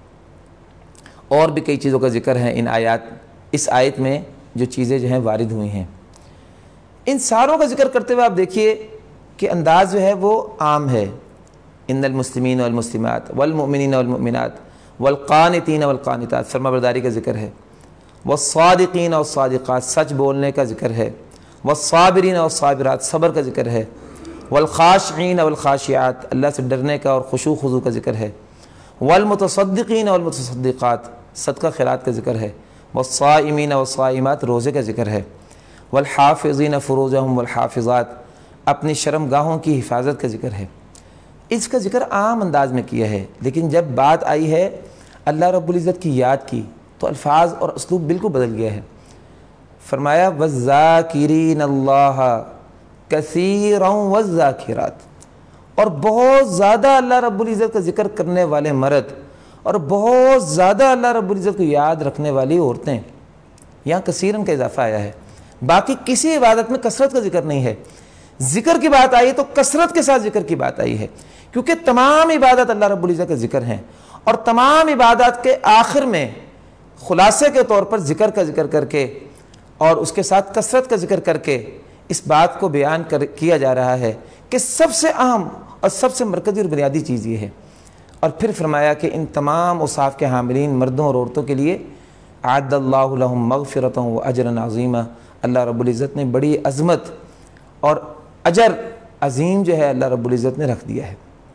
اور بھی کئی چیزوں کا ذکر ہے ان آیات اس آیت میں جو چیزیں جو ہیں وارد ہوئی ہیں. ان ساروں کا ذکر کرتے ہوئے آپ دیکھیے کہ انداز جو ہے وہ عام ہے. ان المسلمین والمسلمات والمؤمنین والمؤمنات والقانتین والقانتات، فرما برداری کا ذکر ہے. والصادقین والصادقات، سچ بولنے کا ذکر ہے. والصابرین والصابرات، صبر کا ذکر ہے. والخاشعین والخاشعات، اللہ سے ڈرنے کا اور خشوع خضوع کا ذکر ہے. والمتصدقین والمتصدقات، صدقہ خیرات کا ذکر ہے. والصائمین والصائمات، روزے کا ذکر ہے. والحافظین فروجہم والحافظات، اپنی شرم گاہوں کی حفاظت کا ذکر ہے. اس کا ذکر عام انداز میں کیا ہے، لیکن جب بات آئی ہے اللہ رب العزت کی یاد کی تو الفاظ اور اسلوب بالکل بدل گیا ہے. فرمایا وَالذَّاكِرِينَ اللَّهَ كَثِيرًا وَالذَّاكِرَاتِ، اور بہت زیادہ اللہ رب العزت کا ذکر کرنے والے مرد اور بہت زیادہ اللہ رب العزت کو یاد رکھنے والی عورتیں. یہاں کثیرن کا اضافہ آیا ہے. باقی کسی عبادت میں کثرت کا ذکر نہیں ہے. ذکر کی بات آئی ہے تو کثرت کے ساتھ ذکر کی بات آئی ہے، کیونکہ تمام عبادت اللہ رب العزت کا ذکر ہیں، اور تمام عبادات کے آخر میں خلاصے کے طور پر ذکر کا ذکر کر کے اور اس کے ساتھ کثرت کا ذکر کر کے اس بات کو بیان کر کیا جا رہا ہے کہ سب سے اہم اور سب سے مرکزی اور بنیادی چیز یہ ہے. اور پھر فرمایا کہ ان تمام اوصاف کے حاملین مردوں اور عورتوں کے لیے اعد اللہ لہم مغفرۃ و اجرا عظیما، اللہ رب العزت نے بڑی عظمت اور اجر عظیم جو ہے اللہ رب العزت نے رکھ دیا ہے.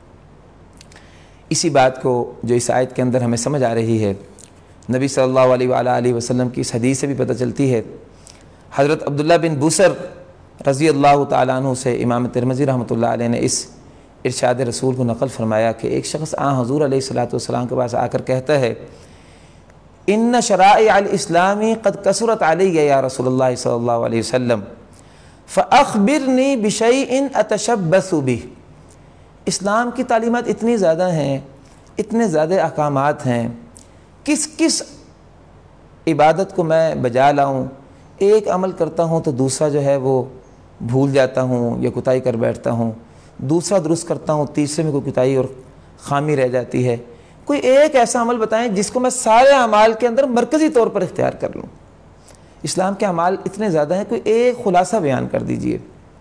اسی بات کو جو اس آیت کے اندر ہمیں سمجھ آ رہی ہے نبی صلی اللہ علیہ وآلہ وسلم کی اس حدیث سے بھی پتہ چلتی ہے. حضرت عبداللہ بن بوسر رضی اللہ تعالیٰ عنہ سے امام ترمذی رحمۃ اللہ علیہ نے اس ارشاد رسول کو نقل فرمایا کہ ایک شخص آن حضور علیہ الصلاۃ والسلام کے پاس آ کر کہتا ہے ان شرائع الاسلام قد کثرت علی یا رسول اللہ صلی اللہ علیہ وسلم فاخبرنی بشیء اتشبث بہ. اسلام کی تعلیمات اتنی زیادہ ہیں، اتنے زیادہ احکامات ہیں، کس کس عبادت کو میں بجا لاؤں؟ ایک عمل کرتا ہوں تو دوسرا جو ہے وہ بھول جاتا ہوں یا کوتاہی کر بیٹھتا ہوں، دوسرا درست کرتا ہوں تیسرے میں کوئی کوتاہی اور خامی رہ جاتی ہے. کوئی ایک ایسا عمل بتائیں جس کو میں سارے اعمال کے اندر مرکزی طور پر اختیار کر لوں. اسلام کے اعمال اتنے زیادہ ہیں، کوئی ایک خلاصہ بیان کر دیجئے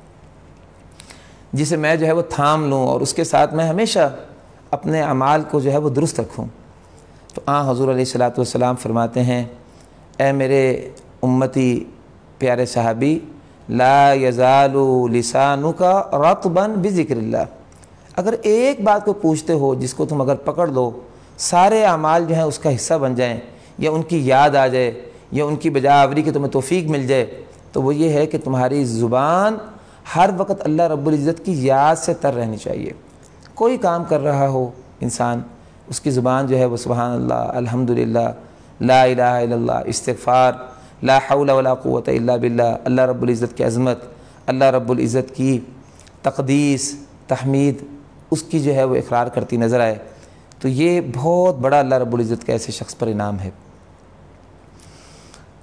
جسے میں جو ہے وہ تھام لوں اور اس کے ساتھ میں ہمیشہ اپنے اعمال کو جو ہے وہ درست رکھوں. تو آن حضور علیہ الصلاۃ والسلام فرماتے ہیں اے میرے امتی پیارے صحابی، لا یزال لسانک رطبا بذکر اللہ، اگر ایک بات کو پوچھتے ہو جس کو تم اگر پکڑ لو سارے اعمال جو ہیں اس کا حصہ بن جائیں یا ان کی یاد آ جائے یا ان کی بجاوری کی تمہیں توفیق مل جائے، تو وہ یہ ہے کہ تمہاری زبان ہر وقت اللہ رب العزت کی یاد سے تر رہنی چاہیے. کوئی کام کر رہا ہو انسان، اس کی زبان جو ہے وہ سبحان اللہ، الحمدللہ، لا الہ الا اللہ، استغفار، لا حول ولا قوت الا باللہ، اللہ رب العزت کی عظمت، اللہ رب العزت کی تقدیس، تحمید، اس کی جو ہے وہ اقرار کرتی نظر آئے، تو یہ بہت بڑا اللہ رب العزت کا ایسے شخص پر انعام ہے.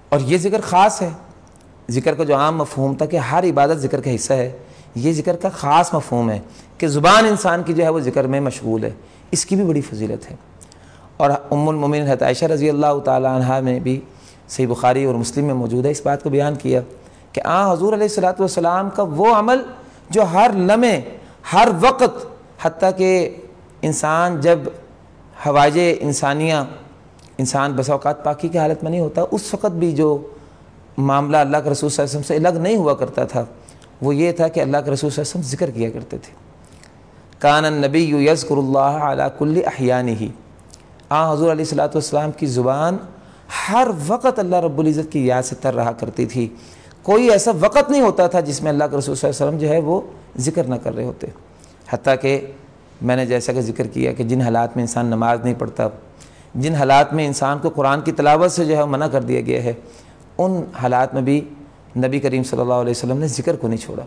اور یہ ذکر خاص ہے. ذکر کا جو عام مفہوم تھا کہ ہر عبادت ذکر کا حصہ ہے، یہ ذکر کا خاص مفہوم ہے کہ زبان انسان کی جو ہے وہ ذکر میں مشغول ہے. اس کی بھی بڑی فضیلت ہے. اور ام المومنین حضرت عائشہ رضی اللہ تعالی عنہا میں بھی صحیح بخاری اور مسلم میں موجود ہے، اس بات کو بیان کیا کہ آن حضور علیہ الصلوۃ والسلام کا وہ عمل جو ہر لمحے ہر وقت، حتیٰ کہ انسان جب حوائج انسانیہ انسان بسا اوقات پاکی کی حالت میں نہیں ہوتا، اس وقت بھی جو معاملہ اللہ کے رسول صلی اللہ علیہ وسلم سے الگ نہیں ہوا کرتا تھا وہ یہ تھا کہ اللہ کے رسول صلی اللہ علیہ وسلم ذکر کیا کرتے تھے. کان النبی یذکر اللہ علی کل احیانہ، آن حضور علیہ الصلوۃ والسلام کی زبان ہر وقت اللہ رب العزت کی یاد سے تر رہا کرتی تھی. کوئی ایسا وقت نہیں ہوتا تھا جس میں اللہ کے رسول صلی اللہ علیہ وسلم جو ہے وہ ذکر نہ کر رہے ہوتے. حتیٰ کہ میں نے جیسا کہ ذکر کیا کہ جن حالات میں انسان نماز نہیں پڑھتا، جن حالات میں انسان کو قرآن کی تلاوت سے جو ہے منع کر دیا گیا ہے، ان حالات میں بھی نبی کریم صلی اللہ علیہ وسلم نے ذکر کو نہیں چھوڑا.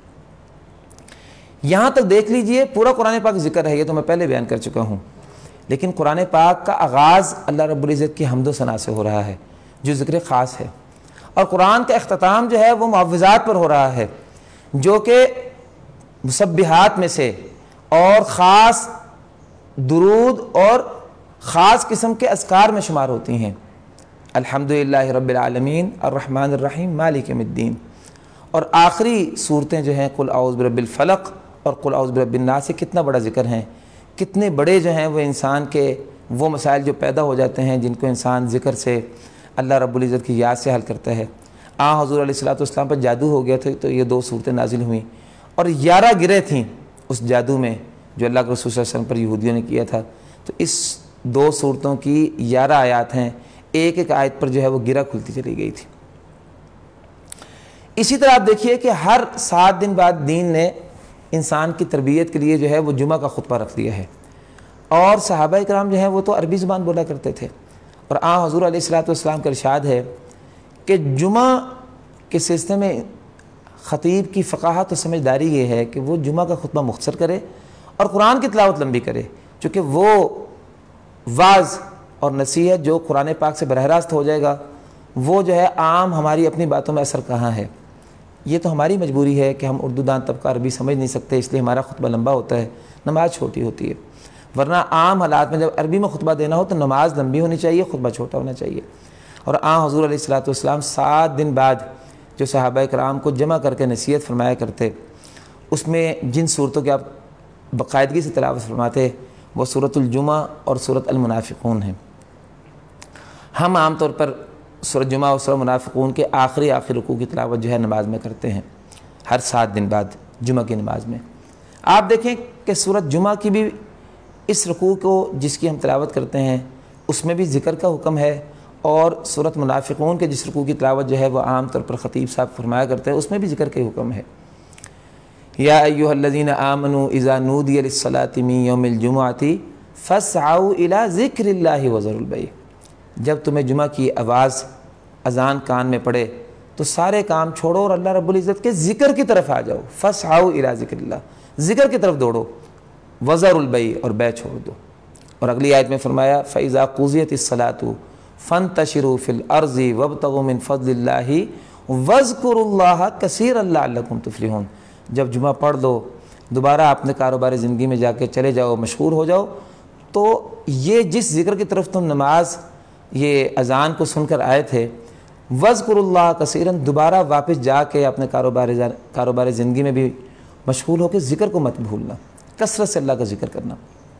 یہاں تک دیکھ لیجئے پورا قرآن پاک ذکر ہے، یہ تو میں پہلے بیان کر چکا ہوں، لیکن قرآن پاک کا آغاز اللہ رب العزت کی حمد و ثنا سے ہو رہا ہے جو ذکر خاص ہے، اور قرآن کا اختتام جو ہے وہ معوذات پر ہو رہا ہے جو کہ مسبحات میں سے اور خاص درود اور خاص قسم کے اذکار میں شمار ہوتی ہیں. الحمدللہ رب العالمین الرحمن الرحیم مالک یوم الدین. اور آخری صورتیں جو ہیں قل اعوذ برب الفلق اور قل اعوذ برب الناس، سے کتنا بڑا ذکر ہیں، کتنے بڑے جو ہیں وہ انسان کے وہ مسائل جو پیدا ہو جاتے ہیں جن کو انسان ذکر سے اللہ رب العزت کی یاد سے حل کرتا ہے. آن حضور علیہ الصلوۃ والسلام پر جادو ہو گیا تھا تو یہ دو صورتیں نازل ہوئیں، اور گیارہ گرے تھیں اس جادو میں جو اللہ کے رسول صلی اللہ علیہ وسلم پر یہودیوں نے کیا تھا. تو اس دو صورتوں کی گیارہ آیات ہیں، ایک ایک آیت پر جو ہے وہ گرہ کھلتی چلی گئی تھی. اسی طرح آپ دیکھیے کہ ہر سات دن بعد دین نے انسان کی تربیت کے لیے جو ہے وہ جمعہ کا خطبہ رکھ دیا ہے، اور صحابہ کرام جو ہیں وہ تو عربی زبان بولا کرتے تھے. اور آن حضور علیہ الصلوۃ والسلام کا ارشاد ہے کہ جمعہ کے سلسلے میں خطیب کی فقاہت و سمجھداری یہ ہے کہ وہ جمعہ کا خطبہ مختصر کرے اور قرآن کی تلاوت لمبی کرے، چونکہ وہ واعظ اور نصیحت جو قرآن پاک سے براہ راست ہو جائے گا وہ جو ہے عام ہماری اپنی باتوں میں اثر کہاں ہے. یہ تو ہماری مجبوری ہے کہ ہم اردو دان طبقہ عربی سمجھ نہیں سکتے، اس لیے ہمارا خطبہ لمبا ہوتا ہے، نماز چھوٹی ہوتی ہے. ورنہ عام حالات میں جب عربی میں خطبہ دینا ہو تو نماز لمبی ہونی چاہیے، خطبہ چھوٹا ہونا چاہیے. اور آن حضور علیہ الصلوۃ والسلام سات دن بعد جو صحابہ کرام کو جمع کر کے نصیحت فرمایا کرتے، اس میں جن صورتوں کے آپ باقاعدگی سے تلاوت فرماتے وہ سورۃ الجمعہ اور سورۃ المنافقون ہیں. ہم عام طور پر سورۃ جمعہ اور سورۃ منافقون کے آخری آخری رکوع کی تلاوت جو ہے نماز میں کرتے ہیں ہر سات دن بعد جمعہ کی نماز میں. آپ دیکھیں کہ سورۃ جمعہ کی بھی اس رکوع کو جس کی ہم تلاوت کرتے ہیں اس میں بھی ذکر کا حکم ہے، اور سورۃ منافقون کے جس رکوع کی تلاوت جو ہے وہ عام طور پر خطیب صاحب فرمایا کرتے ہیں اس میں بھی ذکر کا حکم ہے. یا ایھا الذین آمنوا اذا نودی للصلاۃ من یوم الجمعۃ فاسعوا الی ذکر اللہ وذروا البیع. جب تمہیں جمعہ کی آواز اذان کان میں پڑے تو سارے کام چھوڑو اور اللہ رب العزت کے ذکر کی طرف آ جاؤ. فاسعوا الی ذکر اللہ، ذکر کی طرف دوڑو، وذروا البیع اور بیع چھوڑ دو. اور اگلی آیت میں فرمایا فاذا قضیت الصلاۃ فانتشروا فی الارض وابتغوا من فضل اللہ واذکروا اللہ کثیرا لعلکم تفلحون. جب جمعہ پڑھ لو دوبارہ اپنے کاروبار زندگی میں جا کے چلے جاؤ، مشہور ہو جاؤ. تو یہ جس ذکر کی طرف تم نماز یہ اذان کو سن کر آئے تھے، وَاذْكُرُوا اللَّهَ كَثِيرًا، دوبارہ واپس جا کے اپنے کاروبار کاروبار زندگی میں بھی مشغول ہو کے ذکر کو مت بھولنا، کثرت سے اللہ کا ذکر کرنا.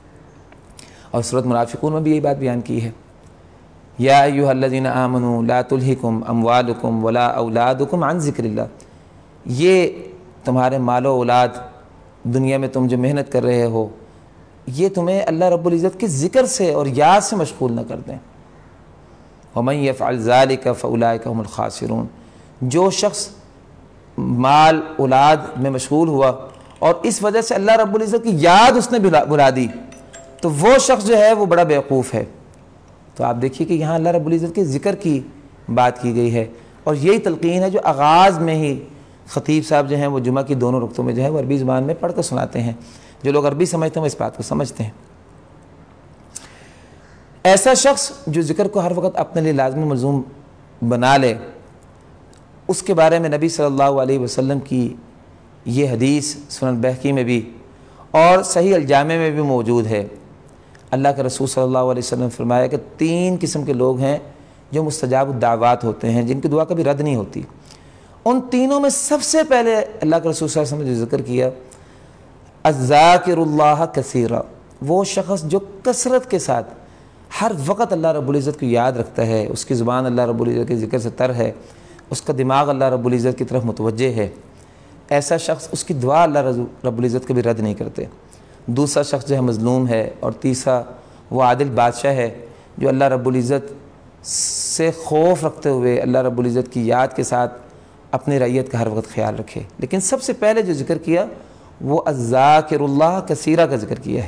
اور سورۃ منافقون میں بھی یہی بات بیان کی ہے، یا ایھا الذین آمنوا لا تلہکم اموالکم ولا اولادکم عن ذکر اللہ. یہ تمہارے مال و اولاد دنیا میں تم جو محنت کر رہے ہو یہ تمہیں اللہ رب العزت کے ذکر سے اور یاد سے مشغول نہ کر دیں. وَمَن يَفْعَلْ ذَلِكَ فَأُولَٰئِكَ هُمُ الْخَاسِرُونَ. جو شخص مال اولاد میں مشغول ہوا اور اس وجہ سے اللہ رب العزت کی یاد اس نے بلا دی تو وہ شخص جو ہے وہ بڑا بیوقوف ہے. تو آپ دیکھیے کہ یہاں اللہ رب العزت کے ذکر کی بات کی گئی ہے، اور یہی تلقین ہے جو آغاز میں ہی خطیب صاحب جو ہیں وہ جمعہ کی دونوں رکعتوں میں جو ہے وہ عربی زبان میں پڑھ کر سناتے ہیں. جو لوگ عربی سمجھتے ہیں وہ اس بات کو سمجھتے ہیں. ایسا شخص جو ذکر کو ہر وقت اپنے لیے لازم و ملزوم بنا لے، اس کے بارے میں نبی صلی اللہ علیہ وسلم کی یہ حدیث سنن بہقی میں بھی اور صحیح الجامع میں بھی موجود ہے۔ اللہ کے رسول صلی اللہ علیہ وسلم نے فرمایا کہ تین قسم کے لوگ ہیں جو مستجاب الدعوات ہوتے ہیں، جن کی دعا کبھی رد نہیں ہوتی۔ ان تینوں میں سب سے پہلے اللہ کے رسول صلی اللہ علیہ وسلم نے جو ذکر کیا، الذاکر اللہ کثیرا، وہ شخص جو کثرت کے ساتھ ہر وقت اللہ رب العزت کو یاد رکھتا ہے، اس کی زبان اللہ رب العزت کے ذکر سے تر ہے، اس کا دماغ اللہ رب العزت کی طرف متوجہ ہے، ایسا شخص اس کی دعا اللہ رب العزت کبھی رد نہیں کرتے۔ دوسرا شخص جو ہے مظلوم ہے، اور تیسرا وہ عادل بادشاہ ہے جو اللہ رب العزت سے خوف رکھتے ہوئے اللہ رب العزت کی یاد کے ساتھ اپنی رعیت کا ہر وقت خیال رکھے۔ لیکن سب سے پہلے جو ذکر کیا وہ الذاکر اللہ کثیرہ کا ذکر کیا ہے۔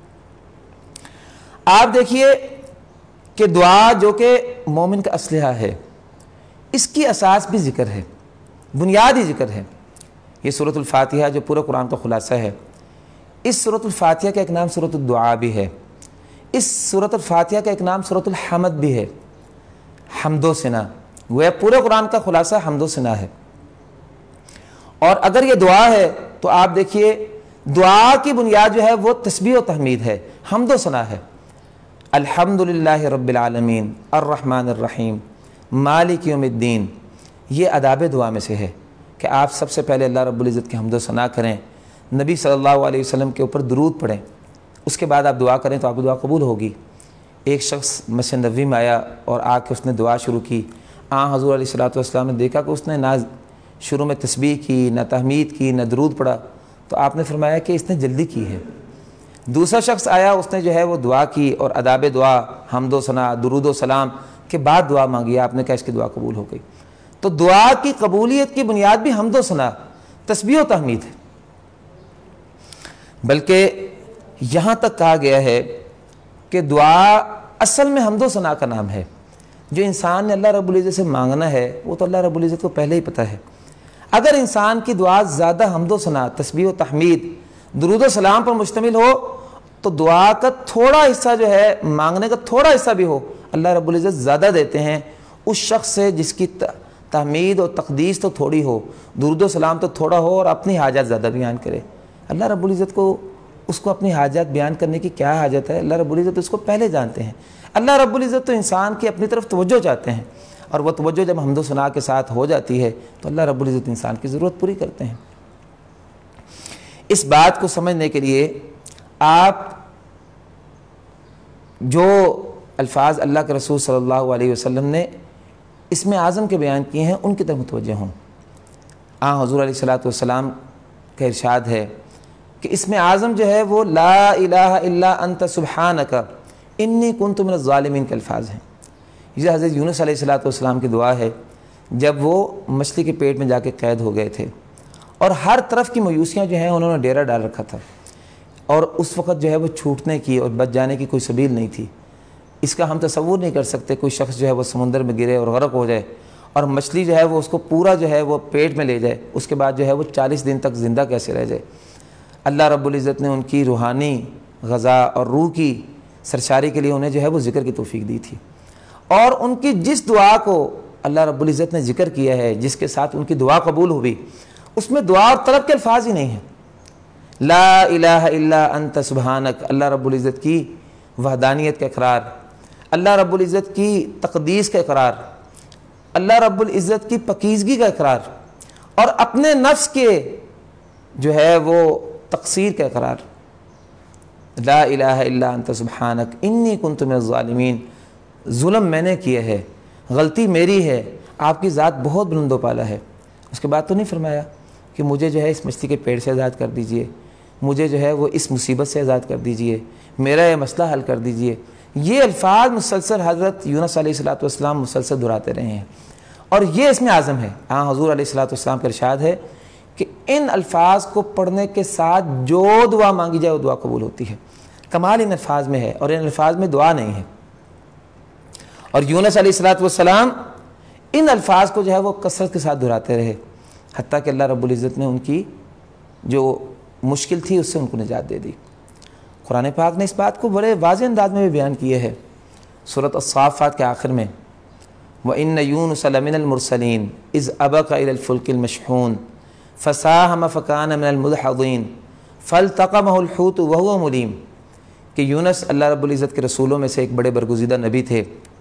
آپ دیکھیے کہ دعا جو کہ مومن کا اسلحہ ہے، اس کی اساس بھی ذکر ہے، بنیادی ذکر ہے۔ یہ سورۃ الفاتحہ جو پورے قرآن کا خلاصہ ہے، اس سورۃ الفاتحہ کا ایک نام سورۃ الدعاء بھی ہے، اس سورۃ الفاتحہ کا ایک نام سورۃ الحمد بھی ہے، حمد و ثنا، وہ پورے قرآن کا خلاصہ حمد و ثنا ہے۔ اور اگر یہ دعا ہے تو آپ دیکھیے دعا کی بنیاد جو ہے وہ تسبیح و تحمید ہے، حمد و ثنا ہے۔ الحمدللہ رب العالمین الرحمن الرحیم مالک یوم الدین، یہ آداب دعا میں سے ہے کہ آپ سب سے پہلے اللہ رب العزت کی حمد و ثنا کریں، نبی صلی اللہ علیہ وسلم کے اوپر درود پڑھیں، اس کے بعد آپ دعا کریں تو آپ کی دعا قبول ہوگی۔ ایک شخص مسجد نبوی میں آیا اور آ کے اس نے دعا شروع کی، آن حضور علیہ الصلوۃ والسلام نے دیکھا کہ اس نے نہ شروع میں تسبیح کی، نہ تحمید کی، نہ درود پڑھا، تو آپ نے فرمایا کہ اس نے جلدی کی ہے۔ دوسرا شخص آیا، اس نے جو ہے وہ دعا کی اور آداب دعا حمد و ثنا درود و سلام کے بعد دعا مانگی، آپ نے کہا اس کی دعا قبول ہو گئی۔ تو دعا کی قبولیت کی بنیاد بھی حمد و ثنا تسبیح و تحمید ہے۔ بلکہ یہاں تک کہا گیا ہے کہ دعا اصل میں حمد و ثنا کا نام ہے۔ جو انسان نے اللہ رب العزت سے مانگنا ہے وہ تو اللہ رب العزت کو پہلے ہی پتہ ہے۔ اگر انسان کی دعا زیادہ حمد و ثنا تسبیح و تحمید درود و سلام پر مشتمل ہو تو دعا کا تھوڑا حصہ جو ہے، مانگنے کا تھوڑا حصہ بھی ہو، اللہ رب العزت زیادہ دیتے ہیں اس شخص سے جس کی تحمید و تقدیس تو تھوڑی ہو، درود و سلام تو تھوڑا ہو اور اپنی حاجات زیادہ بیان کرے۔ اللہ رب العزت کو اس کو اپنی حاجات بیان کرنے کی کیا حاجت ہے؟ اللہ رب العزت اس کو پہلے جانتے ہیں۔ اللہ رب العزت تو انسان کی اپنی طرف توجہ چاہتے ہیں، اور وہ توجہ جب حمد و ثنا کے ساتھ ہو جاتی ہے تو اللہ رب العزت انسان کی ضرورت پوری کرتے ہیں۔ اس بات کو سمجھنے کے لیے آپ جو الفاظ اللہ کے رسول صلی اللہ علیہ وسلم نے اسم اعظم کے بیان کیے ہیں ان کی طرف متوجہ ہوں۔ آن حضور علیہ الصلوۃ والسلام کا ارشاد ہے کہ اسم اعظم جو ہے وہ لا الہ الا انت سبحانک انی کنت من الظالمین کے الفاظ ہیں۔ یہ حضرت یونس علیہ الصلوۃ والسلام کی دعا ہے جب وہ مچھلی کے پیٹ میں جا کے قید ہو گئے تھے اور ہر طرف کی مایوسیاں جو ہیں انہوں نے ڈیرا ڈال رکھا تھا، اور اس وقت جو ہے وہ چھوٹنے کی اور بچ جانے کی کوئی سبیل نہیں تھی۔ اس کا ہم تصور نہیں کر سکتے کوئی شخص جو ہے وہ سمندر میں گرے اور غرق ہو جائے اور مچھلی جو ہے وہ اس کو پورا جو ہے وہ پیٹ میں لے جائے، اس کے بعد جو ہے وہ چالیس دن تک زندہ کیسے رہ جائے۔ اللہ رب العزت نے ان کی روحانی غذا اور روح کی سرشاری کے لیے انہیں جو ہے وہ ذکر کی توفیق دی تھی، اور ان کی جس دعا کو اللہ رب العزت نے ذکر کیا ہے، جس کے ساتھ ان کی دعا قبول ہوئی، اس میں دعا اور طلب کے الفاظ ہی نہیں ہیں۔ لا الہ الا انت سبحانک، اللہ رب العزت کی وحدانیت کا اقرار، اللہ رب العزت کی تقدیس کا اقرار، اللہ رب العزت کی پاکیزگی کا اقرار، اور اپنے نفس کے جو ہے وہ تقصیر کا اقرار۔ لا الہ الا انت سبحانک انی کنت من الظالمین، ظلم میں نے کیا ہے، غلطی میری ہے، آپ کی ذات بہت بلند و بالا ہے۔ اس کے بعد تو نہیں فرمایا کہ مجھے جو ہے اس مچھلی کے پیڑ سے آزاد کر دیجئے، مجھے جو ہے وہ اس مصیبت سے آزاد کر دیجئے، میرا یہ مسئلہ حل کر دیجئے۔ یہ الفاظ مسلسل حضرت یونس علیہ الصلوۃ والسلام مسلسل دہراتے رہے ہیں، اور یہ اسم اعظم ہے۔ ہاں حضور علیہ الصلوۃ والسلام کا ارشاد ہے کہ ان الفاظ کو پڑھنے کے ساتھ جو دعا مانگی جائے وہ دعا قبول ہوتی ہے۔ کمال ان الفاظ میں ہے، اور ان الفاظ میں دعا نہیں ہے۔ اور یونس علیہ الصلوۃ والسلام ان الفاظ کو جو ہے وہ کثرت کے ساتھ دہراتے رہے، حتیٰ کہ اللہ رب العزت نے ان کی جو مشکل تھی اس سے ان کو نجات دے دی۔ قرآن پاک نے اس بات کو بڑے واضح انداز میں بھی بیان کیا ہے۔ سورۃ الصافات کے آخر میں وَإِنَّ يُونُسَ لَمِنَ الْمُرْسَلِينَ إِذْ أَبَقَ إِلَى الْفُلْكِ الْمَشْحُونِ فَسَاهَمَ فَكَانَ مِنَ الْمُدْحَضِينَ فَالْتَقَمَهُ الْحُوتُ وَهُوَ مُلِيمٌ کہ یونس اللہ رب العزت کے رسولوں میں سے ایک بڑے برگزیدہ نبی تھے،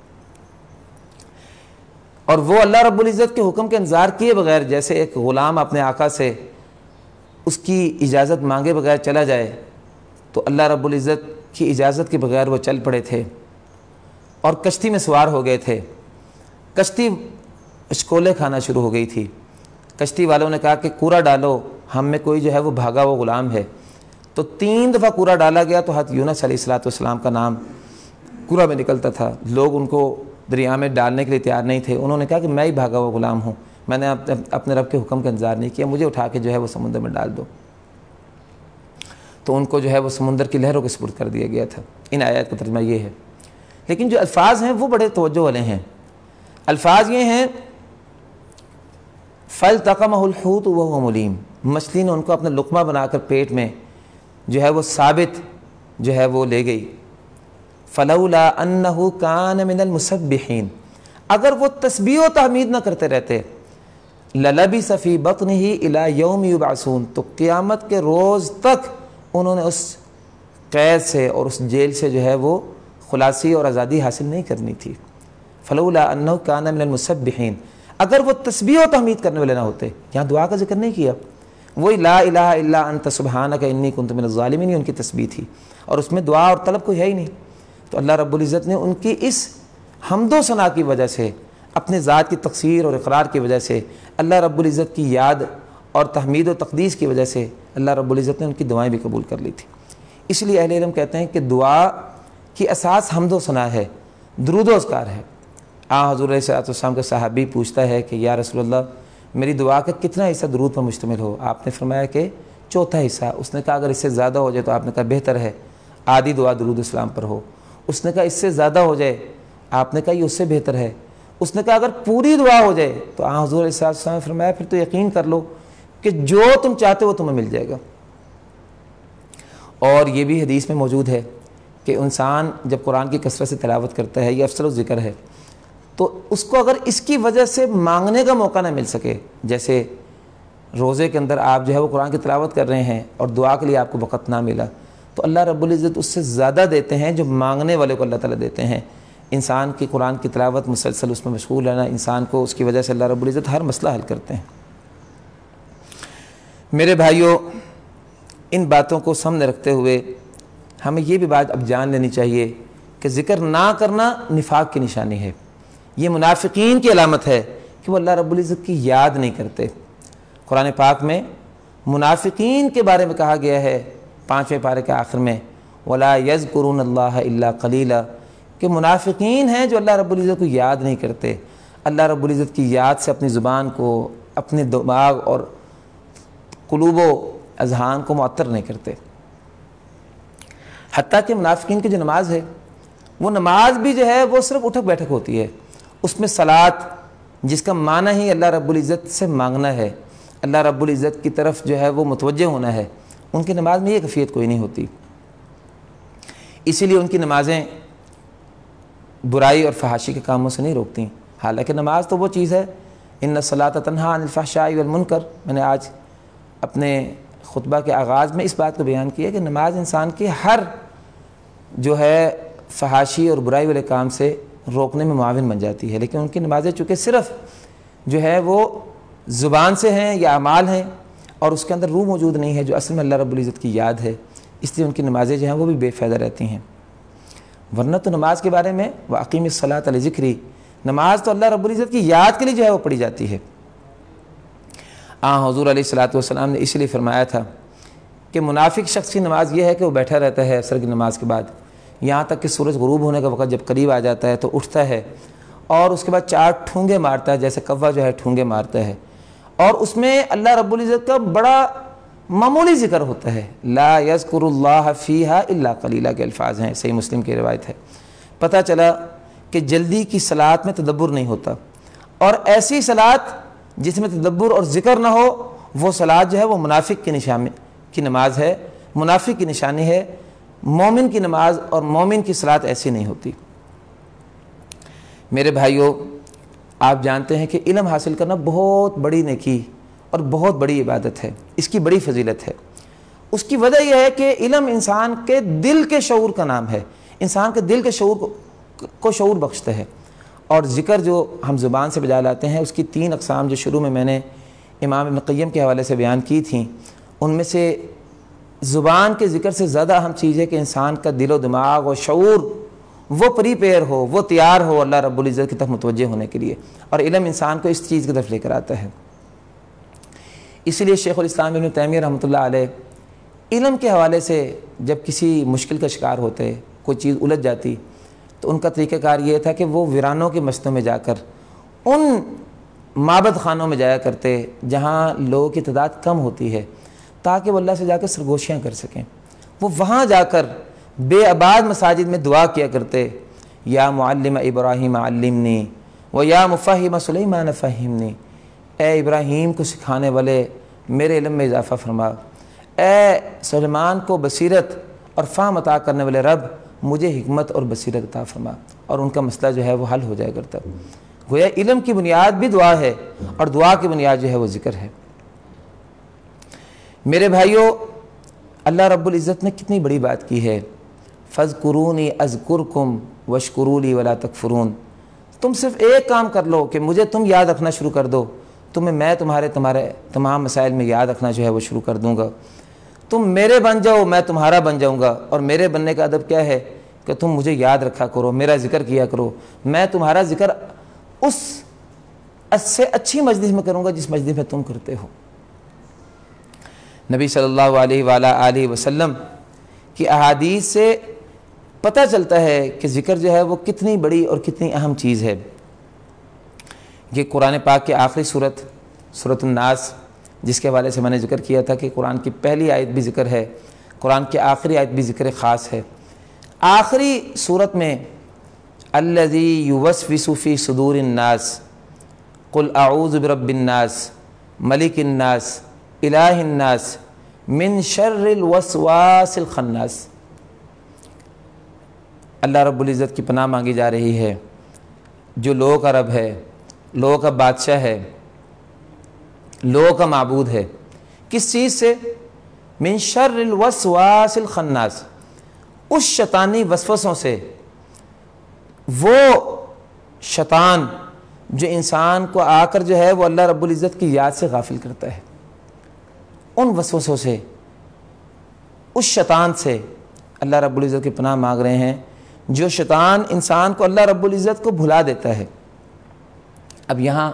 اور وہ اللہ رب العزت کے حکم کے انتظار کیے بغیر، جیسے ایک غلام اپنے آقا سے اس کی اجازت مانگے بغیر چلا جائے، تو اللہ رب العزت کی اجازت کے بغیر وہ چل پڑے تھے اور کشتی میں سوار ہو گئے تھے۔ کشتی اشکولے کھانا شروع ہو گئی تھی۔ کشتی والوں نے کہا کہ کورا ڈالو، ہم میں کوئی جو ہے وہ بھاگا وہ غلام ہے۔ تو تین دفعہ کورا ڈالا گیا تو حضرت یونس علیہ الصلوۃ والسلام کا نام کورا میں نکلتا تھا۔ لوگ ان کو دریا میں ڈالنے کے لیے تیار نہیں تھے۔ انہوں نے کہا کہ میں ہی بھاگا ہوا غلام ہوں، میں نے اپنے رب کے حکم کا انتظار نہیں کیا، مجھے اٹھا کے جو ہے وہ سمندر میں ڈال دو۔ تو ان کو جو ہے وہ سمندر کی لہروں کے سپرد کر دیا گیا تھا۔ ان آیات کا ترجمہ یہ ہے، لیکن جو الفاظ ہیں وہ بڑے توجہ والے ہیں۔ الفاظ یہ ہیں فَالْتَقَمَهُ الْحُوتُ وَهُوَ مُلِيمٌ، مچھلی نے ان کو اپنا لقمہ بنا کر پیٹ میں جو ہے وہ ثابت جو ہے وہ لے گئی۔ فَلَوْلَا أَنَّهُ كَانَ مِنَ الْمُسَبِّحِينَ، اگر وہ تسبیح و تحمید نہ کرتے رہتے، لَلَبِثَ فِي بَطْنِهِ إِلَى يَوْمِ يُبْعَثُونَ، تو قیامت کے روز تک انہوں نے اس قید سے اور اس جیل سے جو ہے وہ خلاصی اور آزادی حاصل نہیں کرنی تھی۔ فَلَوْلَا أَنَّهُ كَانَ مِنَ الْمُسَبِّحِينَ، اگر وہ تسبیح و تحمید کرنے والے نہ ہوتے، یہاں دعا کا ذکر نہیں کیا، وہی لا الہ الا انت سبحانک انی کنت من الظالمین ہی ان کی تسبیح تھی، اور اس میں دعا اور طلب کوئی ہے ہی نہیں۔ تو اللہ رب العزت نے ان کی اس حمد و ثنا کی وجہ سے، اپنے ذات کی تقصیر اور اقرار کی وجہ سے، اللہ رب العزت کی یاد اور تحمید و تقدیس کی وجہ سے اللہ رب العزت نے ان کی دعائیں بھی قبول کر لی تھی۔ اس لیے اہل علم کہتے ہیں کہ دعا کی اساس حمد و ثنا ہے، درود و اذکار ہے۔ آن حضور علیہ السلام کا صحابی پوچھتا ہے کہ یا رسول اللہ میری دعا کا کتنا حصہ درود پر مشتمل ہو؟ آپ نے فرمایا کہ چوتھا حصہ۔ اس نے کہا اگر اس سے زیادہ ہو جائے تو آپ نے کہا بہتر ہے آدھی دعا درود اسلام پر ہو۔ اس نے کہا اس سے زیادہ ہو جائے، آپ نے کہا یہ اس سے بہتر ہے۔ اس نے کہا اگر پوری دعا ہو جائے تو آن حضور علیہ السلام نے فرمایا پھر تو یقین کر لو کہ جو تم چاہتے ہو تمہیں مل جائے گا۔ اور یہ بھی حدیث میں موجود ہے کہ انسان جب قرآن کی کثرت سے تلاوت کرتا ہے، یہ افضل الذکر ہے، تو اس کو اگر اس کی وجہ سے مانگنے کا موقع نہ مل سکے، جیسے روزے کے اندر آپ جو ہے وہ قرآن کی تلاوت کر رہے ہیں اور دعا کے لیے آپ کو وقت نہ ملا، تو اللہ رب العزت اس سے زیادہ دیتے ہیں جو مانگنے والے کو اللہ تعالیٰ دیتے ہیں۔ انسان کی قرآن کی تلاوت مسلسل اس میں مشغول رہنا انسان کو اس کی وجہ سے اللہ رب العزت ہر مسئلہ حل کرتے ہیں۔ میرے بھائیوں، ان باتوں کو سامنے رکھتے ہوئے ہمیں یہ بھی بات اب جان لینی چاہیے کہ ذکر نہ کرنا نفاق کی نشانی ہے۔ یہ منافقین کی علامت ہے کہ وہ اللہ رب العزت کی یاد نہیں کرتے۔ قرآن پاک میں منافقین کے بارے میں کہا گیا ہے پانچویں پارے کے آخر میں وَلَا يَذْكُرُونَ اللَّهَ إِلَّا قَلِيلًا، کہ منافقین ہیں جو اللہ رب العزت کو یاد نہیں کرتے، اللہ رب العزت کی یاد سے اپنی زبان کو، اپنے دماغ اور قلوب و اذہان کو معطر نہیں کرتے۔ حتیٰ کہ منافقین کی جو نماز ہے وہ نماز بھی جو ہے وہ صرف اٹھک بیٹھک ہوتی ہے، اس میں صلاۃ جس کا معنی ہی اللہ رب العزت سے مانگنا ہے، اللہ رب العزت کی طرف جو ہے وہ متوجہ ہونا ہے، ان کی نماز میں یہ کیفیت کوئی نہیں ہوتی۔ اسی لیے ان کی نمازیں برائی اور فحاشی کے کاموں سے نہیں روکتی، حالانکہ نماز تو وہ چیز ہے ان الصلاۃ تنہیٰ عن الفحشاء والمنکر۔ میں نے آج اپنے خطبہ کے آغاز میں اس بات کو بیان کیا کہ نماز انسان کے ہر جو ہے فحاشی اور برائی والے کام سے روکنے میں معاون بن جاتی ہے، لیکن ان کی نمازیں چونکہ صرف جو ہے وہ زبان سے ہیں یا اعمال ہیں اور اس کے اندر روح موجود نہیں ہے جو اصل میں اللہ رب العزت کی یاد ہے، اس لیے ان کی نمازیں جو ہیں وہ بھی بے فائدہ رہتی ہیں۔ ورنہ تو نماز کے بارے میں وَأَقِیمِ الصَّلَاةَ لِذِکْرِی، نماز تو اللہ رب العزت کی یاد کے لیے جو ہے وہ پڑھی جاتی ہے۔ آن حضور علیہ الصلوۃ والسلام نے اس لیے فرمایا تھا کہ منافق شخص کی نماز یہ ہے کہ وہ بیٹھا رہتا ہے عصر کی نماز کے بعد یہاں تک کہ سورج غروب ہونے کا وقت جب قریب آ جاتا ہے تو اٹھتا ہے اور اس کے بعد چار ٹھونگے مارتا ہے، جیسے کوا جو ہے ٹھونگے مارتا ہے، اور اس میں اللہ رب العزت کا بڑا معمولی ذکر ہوتا ہے، لا یذکر اللہ فیہا الا قلیلا کے الفاظ ہیں، صحیح مسلم کی روایت ہے۔ پتہ چلا کہ جلدی کی صلاۃ میں تدبر نہیں ہوتا، اور ایسی صلاۃ جس میں تدبر اور ذکر نہ ہو وہ صلاۃ جو ہے وہ منافق کی نشانی کی نماز ہے، منافق کی نشانی ہے۔ مومن کی نماز اور مومن کی صلاۃ ایسی نہیں ہوتی۔ میرے بھائیوں، آپ جانتے ہیں کہ علم حاصل کرنا بہت بڑی نیکی اور بہت بڑی عبادت ہے، اس کی بڑی فضیلت ہے۔ اس کی وجہ یہ ہے کہ علم انسان کے دل کے شعور کا نام ہے، انسان کے دل کے شعور کو کو شعور بخشتا ہے۔ اور ذکر جو ہم زبان سے بجا لاتے ہیں اس کی تین اقسام جو شروع میں میں نے امام ابن قیم کے حوالے سے بیان کی تھیں، ان میں سے زبان کے ذکر سے زیادہ اہم چیز ہے کہ انسان کا دل و دماغ اور شعور وہ پری پیر ہو، وہ تیار ہو اللہ رب العزت کی طرف متوجہ ہونے کے لیے، اور علم انسان کو اس چیز کی طرف لے کر آتا ہے۔ اس لیے شیخ الاسلام ابن تیمیہ رحمۃ اللہ علیہ علم کے حوالے سے جب کسی مشکل کا شکار ہوتے، کوئی چیز الجھ جاتی، تو ان کا طریقہ کار یہ تھا کہ وہ ویرانوں کی مسجدوں میں جا کر ان معبد خانوں میں جایا کرتے جہاں لوگوں کی تعداد کم ہوتی ہے، تاکہ وہ اللہ سے جا کر سرگوشیاں کر سکیں۔ وہ وہاں جا کر بے آباد مساجد میں دعا کیا کرتے، یا معلم ابراہیم علمنی و یا مفہم سلیمان فہمنی، اے ابراہیم کو سکھانے والے میرے علم میں اضافہ فرما، اے سلیمان کو بصیرت اور فہم عطا کرنے والے رب مجھے حکمت اور بصیرت عطا فرما، اور ان کا مسئلہ جو ہے وہ حل ہو جائے کرتا۔ گویا علم کی بنیاد بھی دعا ہے، اور دعا کی بنیاد جو ہے وہ ذکر ہے۔ میرے بھائیوں، اللہ رب العزت نے کتنی بڑی بات کی ہے، فَاذْكُرُونِي أَذْكُرْكُمْ وَاشْكُرُوا لِي وَلَا تَكْفُرُونَ۔ تم صرف ایک کام کر لو کہ مجھے تم یاد رکھنا شروع کر دو، تمہیں میں تمہارے تمہارے تمام مسائل میں یاد رکھنا جو ہے وہ شروع کر دوں گا۔ تم میرے بن جاؤ، میں تمہارا بن جاؤں گا، اور میرے بننے کا ادب کیا ہے کہ تم مجھے یاد رکھا کرو، میرا ذکر کیا کرو، میں تمہارا ذکر اس سے اچھی مجلس میں کروں گا جس مجلس میں تم کرتے ہو۔ نبی صلی اللہ علیہ وآلہ آلہ وسلم کی احادیث سے پتہ چلتا ہے کہ ذکر جو ہے وہ کتنی بڑی اور کتنی اہم چیز ہے۔ یہ قرآن پاک کی آخری صورت سورۃ الناس، جس کے حوالے سے میں نے ذکر کیا تھا کہ قرآن کی پہلی آیت بھی ذکر ہے، قرآن کی آخری آیت بھی ذکر خاص ہے۔ آخری صورت میں الذی یوسوس فی صدور الناس قل اعوذ برب الناس ملک الناس الہ الناس من شر الوسواس الخناس۔ اللہ رب العزت کی پناہ مانگی جا رہی ہے، جو لوگوں کا رب ہے، لوگوں کا بادشاہ ہے، لوگوں کا معبود ہے۔ کس چیز سے؟ من شر الوسواس الخناس، اس شیطانی وسوسوں سے، وہ شیطان جو انسان کو آ کر جو ہے وہ اللہ رب العزت کی یاد سے غافل کرتا ہے، ان وسوسوں سے، اس شیطان سے اللہ رب العزت کی پناہ مانگ رہے ہیں جو شیطان انسان کو اللہ رب العزت کو بھلا دیتا ہے۔ اب یہاں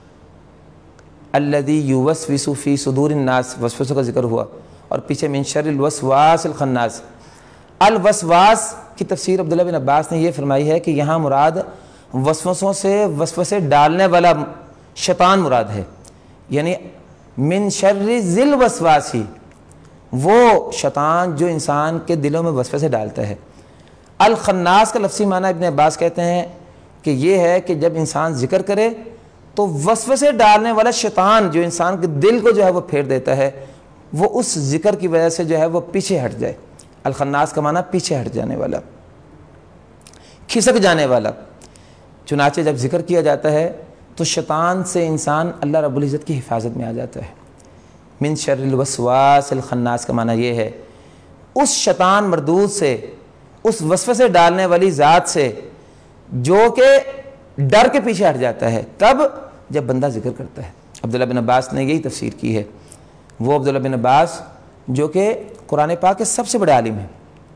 الذی یوسوس فی صدور الناس، وسوسوں کا ذکر ہوا، اور پیچھے من شر الوسواس الخناس۔ الوسواس کی تفسیر عبداللہ بن عباس نے یہ فرمائی ہے کہ یہاں مراد وسوسوں سے وسوسے ڈالنے والا شیطان مراد ہے، یعنی من شر ذی الوسواس، وہ شیطان جو انسان کے دلوں میں وسوسے ڈالتا ہے۔ الخناس کا لفظی معنی ابن عباس کہتے ہیں کہ یہ ہے کہ جب انسان ذکر کرے تو وسوسے ڈالنے والا شیطان جو انسان کے دل کو جو ہے وہ پھیر دیتا ہے، وہ اس ذکر کی وجہ سے جو ہے وہ پیچھے ہٹ جائے۔ الخناس کا معنی پیچھے ہٹ جانے والا، کھسک جانے والا۔ چنانچہ جب ذکر کیا جاتا ہے تو شیطان سے انسان اللہ رب العزت کی حفاظت میں آ جاتا ہے۔ من شر الوسواس الخناس کا معنی یہ ہے اس شیطان مردود سے، اس وسوسے ڈالنے والی ذات سے جو کہ ڈر کے پیچھے ہٹ جاتا ہے۔ کب؟ جب بندہ ذکر کرتا ہے۔ عبداللہ بن عباس نے یہی تفسیر کی ہے، وہ عبداللہ بن عباس جو کہ قرآن پاک کے سب سے بڑے عالم ہیں،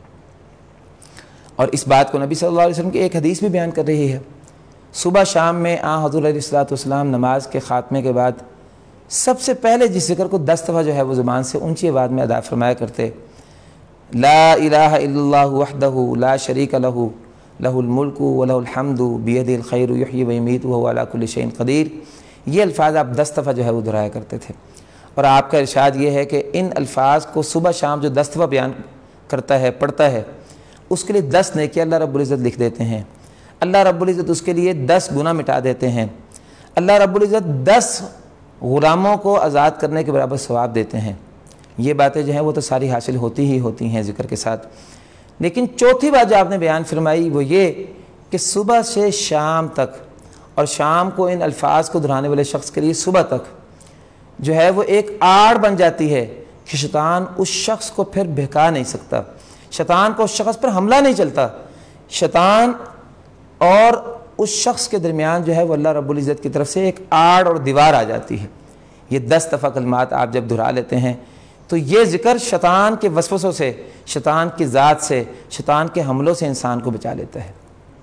اور اس بات کو نبی صلی اللہ علیہ وسلم کی ایک حدیث بھی بیان کر رہی ہے۔ صبح شام میں آن حضور علیہ الصلوۃ والسلام نماز کے خاتمے کے بعد سب سے پہلے جس ذکر کو دس دفعہ جو ہے وہ زبان سے اونچی آواز میں ادا فرمایا کرتے، لا الہ الا اللہ وحدہ لا شریک لہ لہ الملک ولہ الحمد بیدہ الخیر یحیی ویمیت وہو علی کل شیء قدیر۔ یہ الفاظ آپ دس دفعہ جو ہے وہ دہرایا کرتے تھے، اور آپ کا ارشاد یہ ہے کہ ان الفاظ کو صبح شام جو دس دفعہ بیان کرتا ہے، پڑھتا ہے، اس کے لیے دس نیکی اللہ رب العزت لکھ دیتے ہیں۔ اللہ رب العزت اس کے لیے دس گناہ مٹا دیتے ہیں۔ اللہ رب العزت دس غلاموں کو آزاد کرنے کے برابر ثواب دیتے ہیں۔ یہ باتیں جو ہیں وہ تو ساری حاصل ہوتی ہی ہوتی ہیں ذکر کے ساتھ، لیکن چوتھی بات جو آپ نے بیان فرمائی وہ یہ کہ صبح سے شام تک اور شام کو ان الفاظ کو دہرانے والے شخص کے لیے صبح تک جو ہے وہ ایک آڑ بن جاتی ہے کہ شیطان اس شخص کو پھر بہکا نہیں سکتا، شیطان کو اس شخص پر حملہ نہیں چلتا، شیطان اور اس شخص کے درمیان جو ہے وہ اللہ رب العزت کی طرف سے ایک آڑ اور دیوار آ جاتی ہے۔ یہ دس دفعہ کلمات آپ جب دہرا لیتے ہیں تو یہ ذکر شیطان کے وسوسوں سے، شیطان کی ذات سے، شیطان کے حملوں سے انسان کو بچا لیتا ہے۔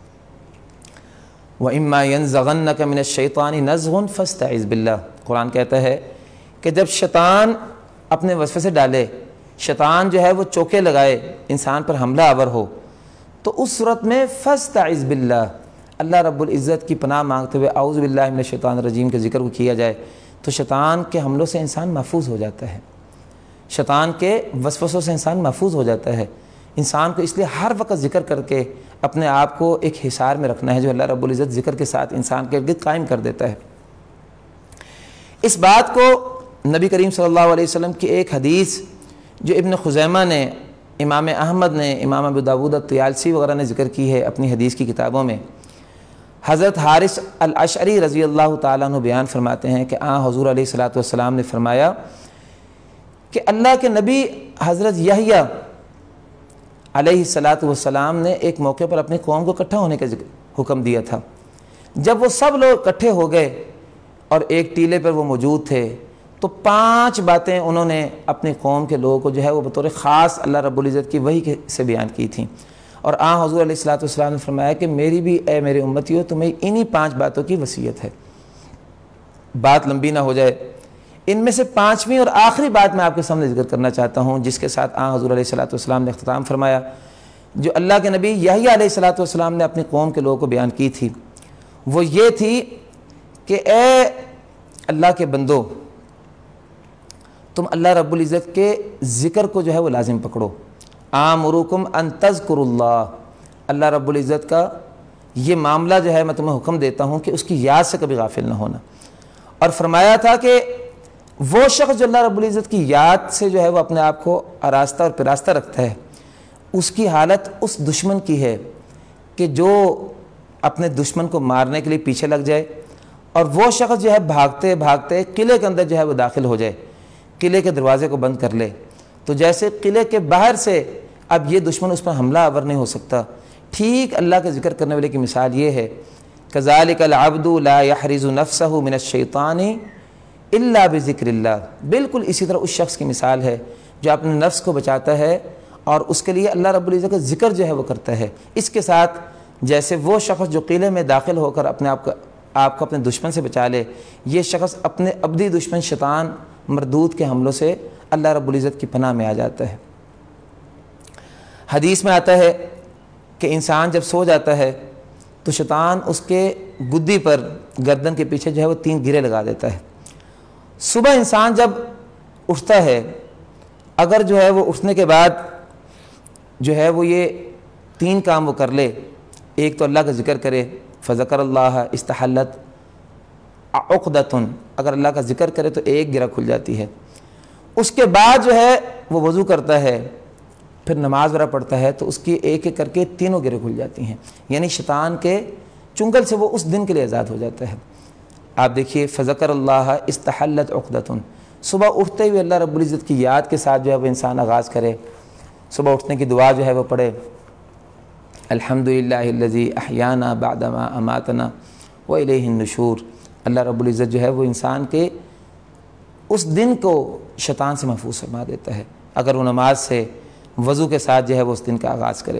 وَإِمَّا يَنزَغَنَّكَ مِنَ الشَّيْطَانِ نَزْغٌ فَاسْتَعِذْ بِاللَّهِ، قرآن کہتا ہے کہ جب شیطان اپنے وسوسے ڈالے، شیطان جو ہے وہ چوکے لگائے، انسان پر حملہ آور ہو، تو اس صورت میں فَاسْتَعِذْ بِاللَّهِ، اللہ رب العزت کی پناہ مانگتے ہوئے اعوذ باللہ من الشیطان الرجیم کے ذکر کو کیا جائے تو شیطان کے حملوں سے انسان محفوظ ہو جاتا ہے، شیطان کے وسوسوں سے انسان محفوظ ہو جاتا ہے۔ انسان کو اس لیے ہر وقت ذکر کر کے اپنے آپ کو ایک حصار میں رکھنا ہے جو اللہ رب العزت ذکر کے ساتھ انسان کے ارد قائم کر دیتا ہے۔ اس بات کو نبی کریم صلی اللہ علیہ وسلم کی ایک حدیث جو ابن خزیمہ نے، امام احمد نے، امام ابو داؤد الطیالسی وغیرہ نے ذکر کی ہے اپنی حدیث کی کتابوں میں، حضرت حارث الاشعری رضی اللہ تعالیٰ عنہ بیان فرماتے ہیں کہ آن حضور علیہ الصلوۃ والسلام نے فرمایا کہ اللہ کے نبی حضرت یحییٰ علیہ الصلوۃ والسلام نے ایک موقع پر اپنی قوم کو اکٹھا ہونے کا حکم دیا تھا۔ جب وہ سب لوگ اکٹھے ہو گئے اور ایک ٹیلے پر وہ موجود تھے تو پانچ باتیں انہوں نے اپنی قوم کے لوگوں کو جو ہے وہ بطور خاص اللہ رب العزت کی وحی سے بیان کی تھیں، اور آن حضور علیہ الصلوۃ والسلام نے فرمایا کہ میری بھی اے میرے امتیو تمہیں انہی پانچ باتوں کی وصیت ہے۔ بات لمبی نہ ہو جائے، ان میں سے پانچویں اور آخری بات میں آپ کے سامنے ذکر کرنا چاہتا ہوں جس کے ساتھ آن حضور علیہ الصلوۃ والسلام نے اختتام فرمایا، جو اللہ کے نبی یحییٰ علیہ الصلوۃ والسلام نے اپنی قوم کے لوگوں کو بیان کی تھی، وہ یہ تھی کہ اے اللہ کے بندو، تم اللہ رب العزت کے ذکر کو جو ہے وہ لازم پکڑو۔ آمرکم ان تذکروا اللہ، اللہ رب العزت کا یہ معاملہ جو ہے میں تمہیں حکم دیتا ہوں کہ اس کی یاد سے کبھی غافل نہ ہونا۔ اور فرمایا تھا کہ وہ شخص جو اللہ رب العزت کی یاد سے جو ہے وہ اپنے آپ کو آراستہ اور پراستہ رکھتا ہے، اس کی حالت اس دشمن کی ہے کہ جو اپنے دشمن کو مارنے کے لیے پیچھے لگ جائے، اور وہ شخص جو ہے بھاگتے بھاگتے قلعے کے اندر جو ہے وہ داخل ہو جائے، قلعے کے دروازے کو بند کر لے، تو جیسے قلعے کے باہر سے اب یہ دشمن اس پر حملہ آور نہیں ہو سکتا، ٹھیک اللہ کا ذکر کرنے والے کی مثال یہ ہے، کذالک العبد لا یحرز نفسہ من الشیطان الا بذکر اللہ، بالکل اسی طرح اس شخص کی مثال ہے جو اپنے نفس کو بچاتا ہے اور اس کے لیے اللہ رب العزت کا ذکر جو ہے وہ کرتا ہے۔ اس کے ساتھ جیسے وہ شخص جو قلعے میں داخل ہو کر اپنے آپ کو آپ کو اپنے دشمن سے بچا لے، یہ شخص اپنے ابدی دشمن شیطان مردود کے حملوں سے اللہ رب العزت کی پناہ میں آ جاتا ہے۔ حدیث میں آتا ہے کہ انسان جب سو جاتا ہے تو شیطان اس کے گدی پر گردن کے پیچھے جو ہے وہ تین گرے لگا دیتا ہے۔ صبح انسان جب اٹھتا ہے، اگر جو ہے وہ اٹھنے کے بعد جو ہے وہ یہ تین کام وہ کر لے، ایک تو اللہ کا ذکر کرے، فذکر اللہ استحلت عقدۃ، اگر اللہ کا ذکر کرے تو ایک گرہ کھل جاتی ہے۔ اس کے بعد جو ہے وہ وضو کرتا ہے، پھر نماز وغیرہ پڑھتا ہے تو اس کی ایک ایک کر کے تینوں گرہ کھل جاتی ہیں، یعنی شیطان کے چنگل سے وہ اس دن کے لیے آزاد ہو جاتا ہے۔ آپ دیکھیے فذکر اللہ استحلت عقدۃ، صبح اٹھتے ہوئے اللہ رب العزت کی یاد کے ساتھ جو ہے وہ انسان آغاز کرے، صبح اٹھنے کی دعا جو ہے وہ پڑھے، الحمدللہ الذی احیانا بعد ما اماتنا والیہ النشور، اللہ رب العزت جو ہے وہ انسان کے اس دن کو شیطان سے محفوظ فرما دیتا ہے اگر وہ نماز سے وضو کے ساتھ جو ہے وہ اس دن کا آغاز کرے۔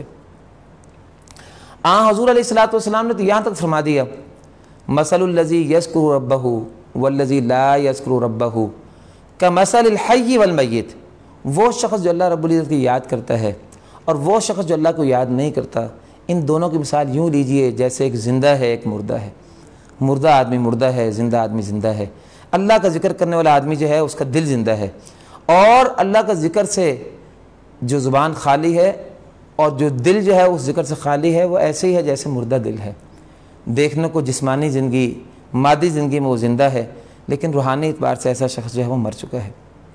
آن حضور علیہ الصلوۃ والسلام نے تو یہاں تک فرما دیا، مثل الذی یذکر ربہ والذی لا یذکر ربہ کمثل الحی والمیت، وہ شخص جو اللہ رب العزت کی یاد کرتا ہے اور وہ شخص جو اللہ کو یاد نہیں کرتا، ان دونوں کی مثال یوں لیجئے جیسے ایک زندہ ہے ایک مردہ ہے، مردہ آدمی مردہ ہے، زندہ آدمی زندہ ہے۔ اللہ کا ذکر کرنے والا آدمی جو ہے اس کا دل زندہ ہے، اور اللہ کا ذکر سے جو زبان خالی ہے اور جو دل جو ہے اس ذکر سے خالی ہے، وہ ایسے ہی ہے جیسے مردہ دل ہے۔ دیکھنے کو جسمانی زندگی مادی زندگی میں وہ زندہ ہے، لیکن روحانی اعتبار سے ایسا شخص جو ہے وہ مر چکا ہے۔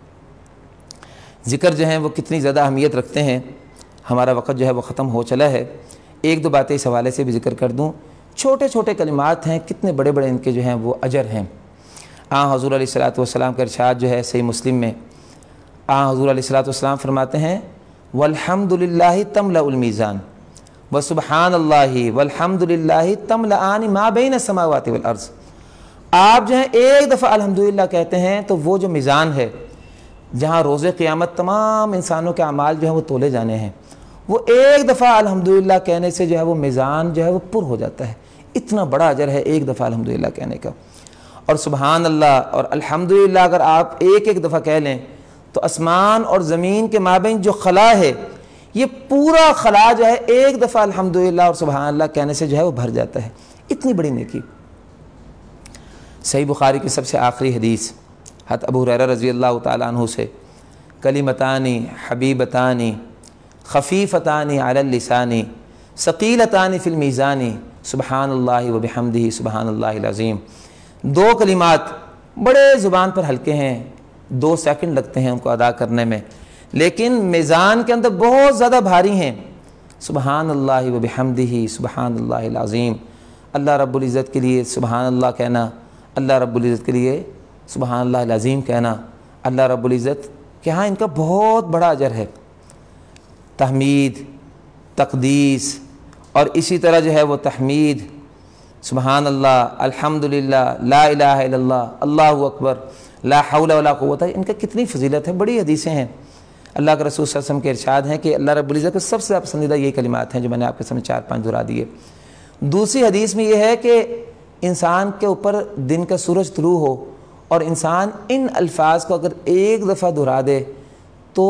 ذکر جو ہیں وہ کتنی زیادہ اہمیت رکھتے ہیں، ہمارا وقت جو ہے وہ ختم ہو چلا ہے۔ ایک دو باتیں اس حوالے سے بھی ذکر کر دوں، چھوٹے چھوٹے کلمات ہیں، کتنے بڑے بڑے ان کے جو ہیں وہ اجر ہیں۔ آن حضور علیہ الصلوۃ والسلام کا ارشاد جو ہے صحیح مسلم میں، آن حضور علیہ الصلوۃ والسلام فرماتے ہیں والحمد للہ تملأ المیزان وسبحان اللہ والحمد للہ تملأان ما بین السماوات والارض۔ آپ جو ہیں ایک دفعہ الحمدللہ کہتے ہیں تو وہ جو میزان ہے جہاں روز قیامت تمام انسانوں کے اعمال جو ہیں وہ تولے جانے ہیں، وہ ایک دفعہ الحمدللہ کہنے سے جو ہے وہ میزان جو ہے وہ پر ہو جاتا ہے۔ اتنا بڑا اجر ہے ایک دفعہ الحمدللہ کہنے کا۔ اور سبحان اللہ اور الحمدللہ اگر آپ ایک ایک دفعہ کہہ لیں تو آسمان اور زمین کے مابین جو خلا ہے، یہ پورا خلا جو ہے ایک دفعہ الحمدللہ اور سبحان اللہ کہنے سے جو ہے وہ بھر جاتا ہے۔ اتنی بڑی نیکی۔ صحیح بخاری کی سب سے آخری حدیث حضرت ابو ہریرہ رضی اللہ تعالیٰ عنہ سے، کلمتانی حبیبتانی خفیفتانی علی اللسان ثقیلتانی فی المیزان سبحان اللہ وبحمدہ سبحان اللہ العظیم۔ دو کلمات بڑے زبان پر ہلکے ہیں، دو سیکنڈ لگتے ہیں ان کو ادا کرنے میں، لیکن میزان کے اندر بہت زیادہ بھاری ہیں۔ سبحان اللہ وبحمدہ سبحان اللہ العظیم، اللہ رب العزت کے لیے سبحان اللہ کہنا، اللہ رب العزت کے لیے سبحان اللہ العظیم کہنا، اللہ رب العزت کہ ہاں ان کا بہت بڑا اجر ہے۔ تحمید، تقدیس اور اسی طرح جو ہے وہ تحمید، سبحان اللہ، الحمدللہ، لا الہ الا اللہ، اللہ اکبر، لا حول ولا قوت، ان کا کتنی فضیلت ہے، بڑی حدیثیں ہیں۔ اللہ کے رسول صلی اللہ علیہ وسلم کے ارشاد ہیں کہ اللہ رب العزت کے سب سے پسندیدہ یہی کلمات ہیں جو میں نے آپ کے سامنے چار پانچ دہرا دیے۔ دوسری حدیث میں یہ ہے کہ انسان کے اوپر دن کا سورج طلوع ہو اور انسان ان الفاظ کو اگر ایک دفعہ دہرا دے تو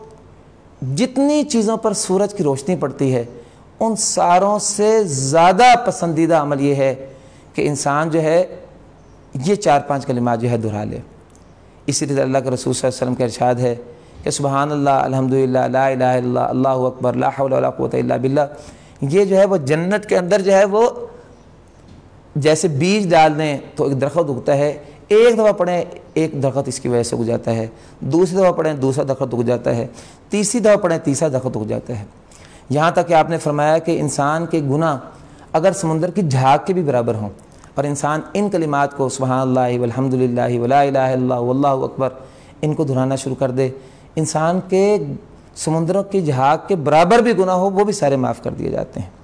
جتنی چیزوں پر سورج کی روشنی پڑتی ہے ان ساروں سے زیادہ پسندیدہ عمل یہ ہے کہ انسان جو ہے یہ چار پانچ کلمات جو ہے دہرا لے۔ اسی طرح اللہ کے رسول صلی اللہ علیہ وسلم کا ارشاد ہے کہ سبحان اللہ، الحمدللہ، لا الہ الا اللہ، اللہ اکبر، لا حول ولا قوت الا باللہ، یہ جو ہے وہ جنت کے اندر جو ہے وہ جیسے بیج ڈال دیں تو ایک درخت اگتا ہے، ایک دفعہ پڑھیں ایک درخت اس کی وجہ سے اگ جاتا ہے، دوسری دفعہ پڑھیں دوسرا درخت اگ جاتا ہے، تیسری دفعہ پڑھیں تیسرا درخت اگ جاتا ہے، یہاں تک کہ آپ نے فرمایا کہ انسان کے گناہ اگر سمندر کی جھاگ کے بھی برابر ہوں اور انسان ان کلمات کو سبحان اللہ والحمدللہ ولا الہ الا اللہ واللہ اکبر ان کو دہرانا شروع کر دے، انسان کے سمندروں کی جھاگ کے برابر بھی گناہ ہو وہ بھی سارے معاف کر دیے جاتے ہیں۔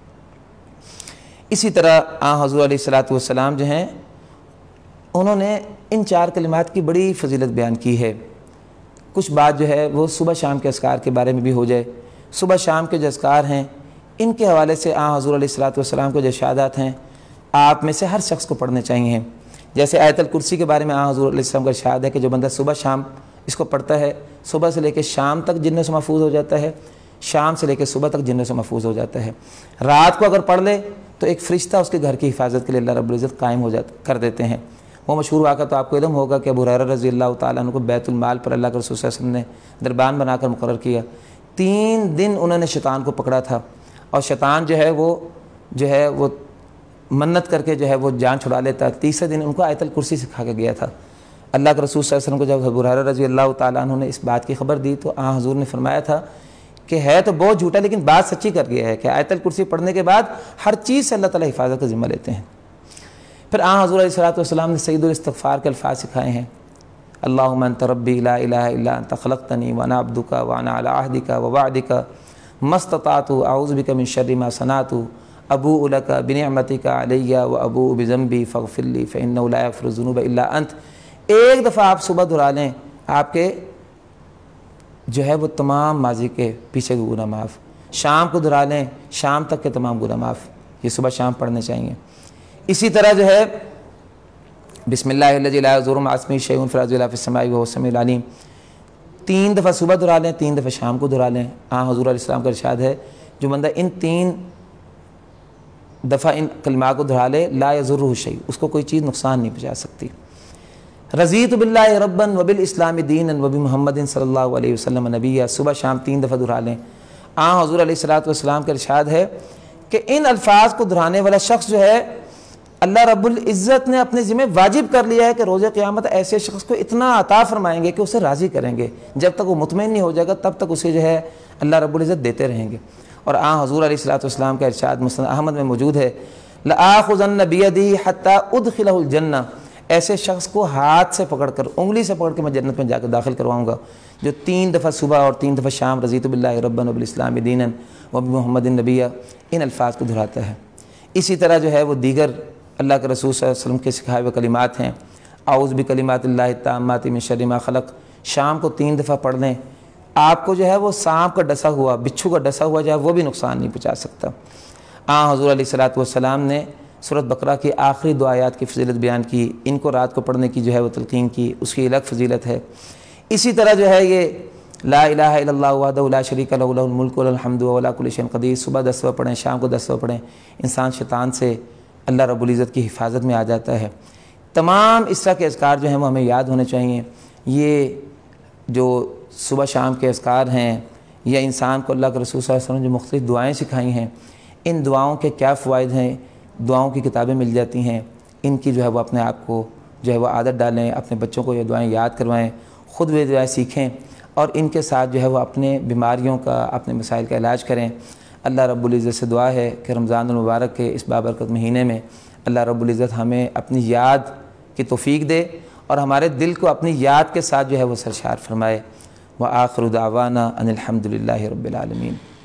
اسی طرح آن حضور علیہ الصلوۃ والسلام جو ہیں انہوں نے ان چار کلمات کی بڑی فضیلت بیان کی ہے۔ کچھ بات جو ہے وہ صبح شام کے اذکار کے بارے میں بھی ہو جائے۔ صبح شام کے جو اذکار ہیں ان کے حوالے سے آن حضور علیہ الصلوۃ والسلام کو جو ارشادات ہیں آپ میں سے ہر شخص کو پڑھنے چاہیے۔ جیسے آیت الکرسی کے بارے میں آن حضور علیہ السلام کا ارشاد ہے کہ جو بندہ صبح شام اس کو پڑھتا ہے صبح سے لے کے شام تک جنوں سے محفوظ ہو جاتا ہے، شام سے لے کے صبح تک جنوں سے محفوظ ہو جاتا ہے۔ رات کو اگر پڑھ لے تو ایک فرشتہ اس کے گھر کی حفاظت کے لیے اللہ رب العزت قائم ہو جاتا کر دیتے ہیں۔ وہ مشہور واقعہ تو آپ کو علم ہوگا کہ ابو ہریرہ رضی اللہ تعالیٰ عنہ کو بیت المال پر اللہ کے رسول صلی اللہ علیہ وسلم نے دربان بنا کر مقرر کیا۔ تین دن انہوں نے شیطان کو پکڑا تھا اور شیطان جو ہے وہ جو ہے وہ منت کر کے جو ہے وہ جان چھڑا لیتا۔ تیسرے دن ان کو آیت الکرسی سکھا کے گیا تھا۔ اللہ کے رسول صلی اللہ علیہ وسلم کو جب ابو ہریرہ رضی اللہ تعالیٰ عنہ نے اس بات کی خبر دی تو آن حضور نے فرمایا تھا کہ ہے تو بہت جھوٹا لیکن بات سچی کر گیا ہے کہ آیت الکرسی پڑھنے کے بعد ہر چیز سے اللہ تعالیٰ حفاظت کا ذمہ لیتے ہیں۔ پھر آن حضور علیہ الصلوۃ والسلام نے سید الاستغفار کے الفاظ سکھائے ہیں، اللہم انت ربی لا الہ الا انت خلقتنی وانا عبدک وانا علی عہدک ووعدک ما استطعت اعوذ بک من شر ما صنعت ابوء لک بنعمتک علی وابوء بذنبی فاغفر لی فانہ لا یغفر الذنوب الا انت۔ ایک دفعہ آپ صبح دہرا لیں آپ کے جو ہے وہ تمام ماضی کے پیچھے کے گناہ معاف، شام کو دہرا لیں شام تک کے تمام گناہ معاف، یہ صبح شام پڑھنے چاہیے۔ اسی طرح جو ہے بسم اللہ الذی لا یضر مع اسمہ شیء فی الارض ولا فی السماء وهو السمیع العلیم، تین دفعہ صبح دہرا لیں تین دفعہ شام کو دہرا لیں۔ آن حضور علیہ السلام کا ارشاد ہے جو بندہ ان تین دفعہ ان کلمات کو دہرا لے لا یضرہ شیء، اس کو کوئی چیز نقصان نہیں پہنچا سکتی۔ رضیت باللہ ربا وبالاسلام دینا وبمحمد صلی اللہ علیہ وسلم نبیہ، صبح شام تین دفعہ دہرا لیں۔ آن حضور علیہ الصلوۃ والسلام کا ارشاد ہے کہ ان الفاظ کو دہرانے والا شخص جو ہے اللہ رب العزت نے اپنے ذمہ واجب کر لیا ہے کہ روز قیامت ایسے شخص کو اتنا عطا فرمائیں گے کہ اسے راضی کریں گے، جب تک وہ مطمئن نہیں ہو جائے گا تب تک اسے جو ہے اللہ رب العزت دیتے رہیں گے۔ اور آن حضور علیہ الصلوۃ والسلام کا ارشاد مسند احمد میں موجود ہے، لآخذن بیدہ حتی ادخلہ الجنہ، ایسے شخص کو ہاتھ سے پکڑ کر، انگلی سے پکڑ کے میں جنت میں جا کے داخل کرواؤں گا، جو تین دفعہ صبح اور تین دفعہ شام رضیت باللہ ربا وبالاسلام دینا وبمحمد نبی ان الفاظ کو دہراتا ہے۔ اسی طرح جو ہے وہ دیگر اللہ کے رسول صلی اللہ علیہ وسلم کے سکھائے ہوئے کلمات ہیں، اعوذ بکلمات اللہ التامات من شر ما خلق، شام کو تین دفعہ پڑھ لیں، آپ کو جو ہے وہ سانپ کا ڈسا ہوا، بچھو کا ڈسا ہوا جو ہے وہ بھی نقصان نہیں پہنچا سکتا۔ آن حضور علیہ الصلوۃ والسلام نے سورۃ بقرہ کی آخری دو آیات کی فضیلت بیان کی، ان کو رات کو پڑھنے کی جو ہے وہ تلقین کی، اس کی الگ فضیلت ہے۔ اسی طرح جو ہے یہ لا الہ الا اللہ وحدہ لا شریک لہ لہ الملک وله الحمد وهو على كل شيء قدیر، صبح دس دفعہ پڑھیں، شام کو دس دفعہ پڑھیں، انسان شیطان سے اللہ رب العزت کی حفاظت میں آ جاتا ہے۔ تمام اس طرح کے اذکار جو ہیں وہ ہمیں یاد ہونے چاہیے۔ یہ جو صبح شام کے اذکار ہیں یا انسان کو اللہ کے رسول صلی اللہ علیہ وسلم نے جو مختلف دعائیں سکھائی ہیں، ان دعاؤں کے کیا فوائد ہیں، دعاؤں کی کتابیں مل جاتی ہیں، ان کی جو ہے وہ اپنے آپ کو جو ہے وہ عادت ڈالیں، اپنے بچوں کو یہ دعائیں یاد کروائیں، خود وہ دعائیں سیکھیں اور ان کے ساتھ جو ہے وہ اپنے بیماریوں کا، اپنے مسائل کا علاج کریں۔ اللہ رب العزت سے دعا ہے کہ رمضان المبارک کے اس بابرکت مہینے میں اللہ رب العزت ہمیں اپنی یاد کی توفیق دے اور ہمارے دل کو اپنی یاد کے ساتھ جو ہے وہ سرشار فرمائے۔ وآخر دعوانا ان الحمد للہ رب العالمین۔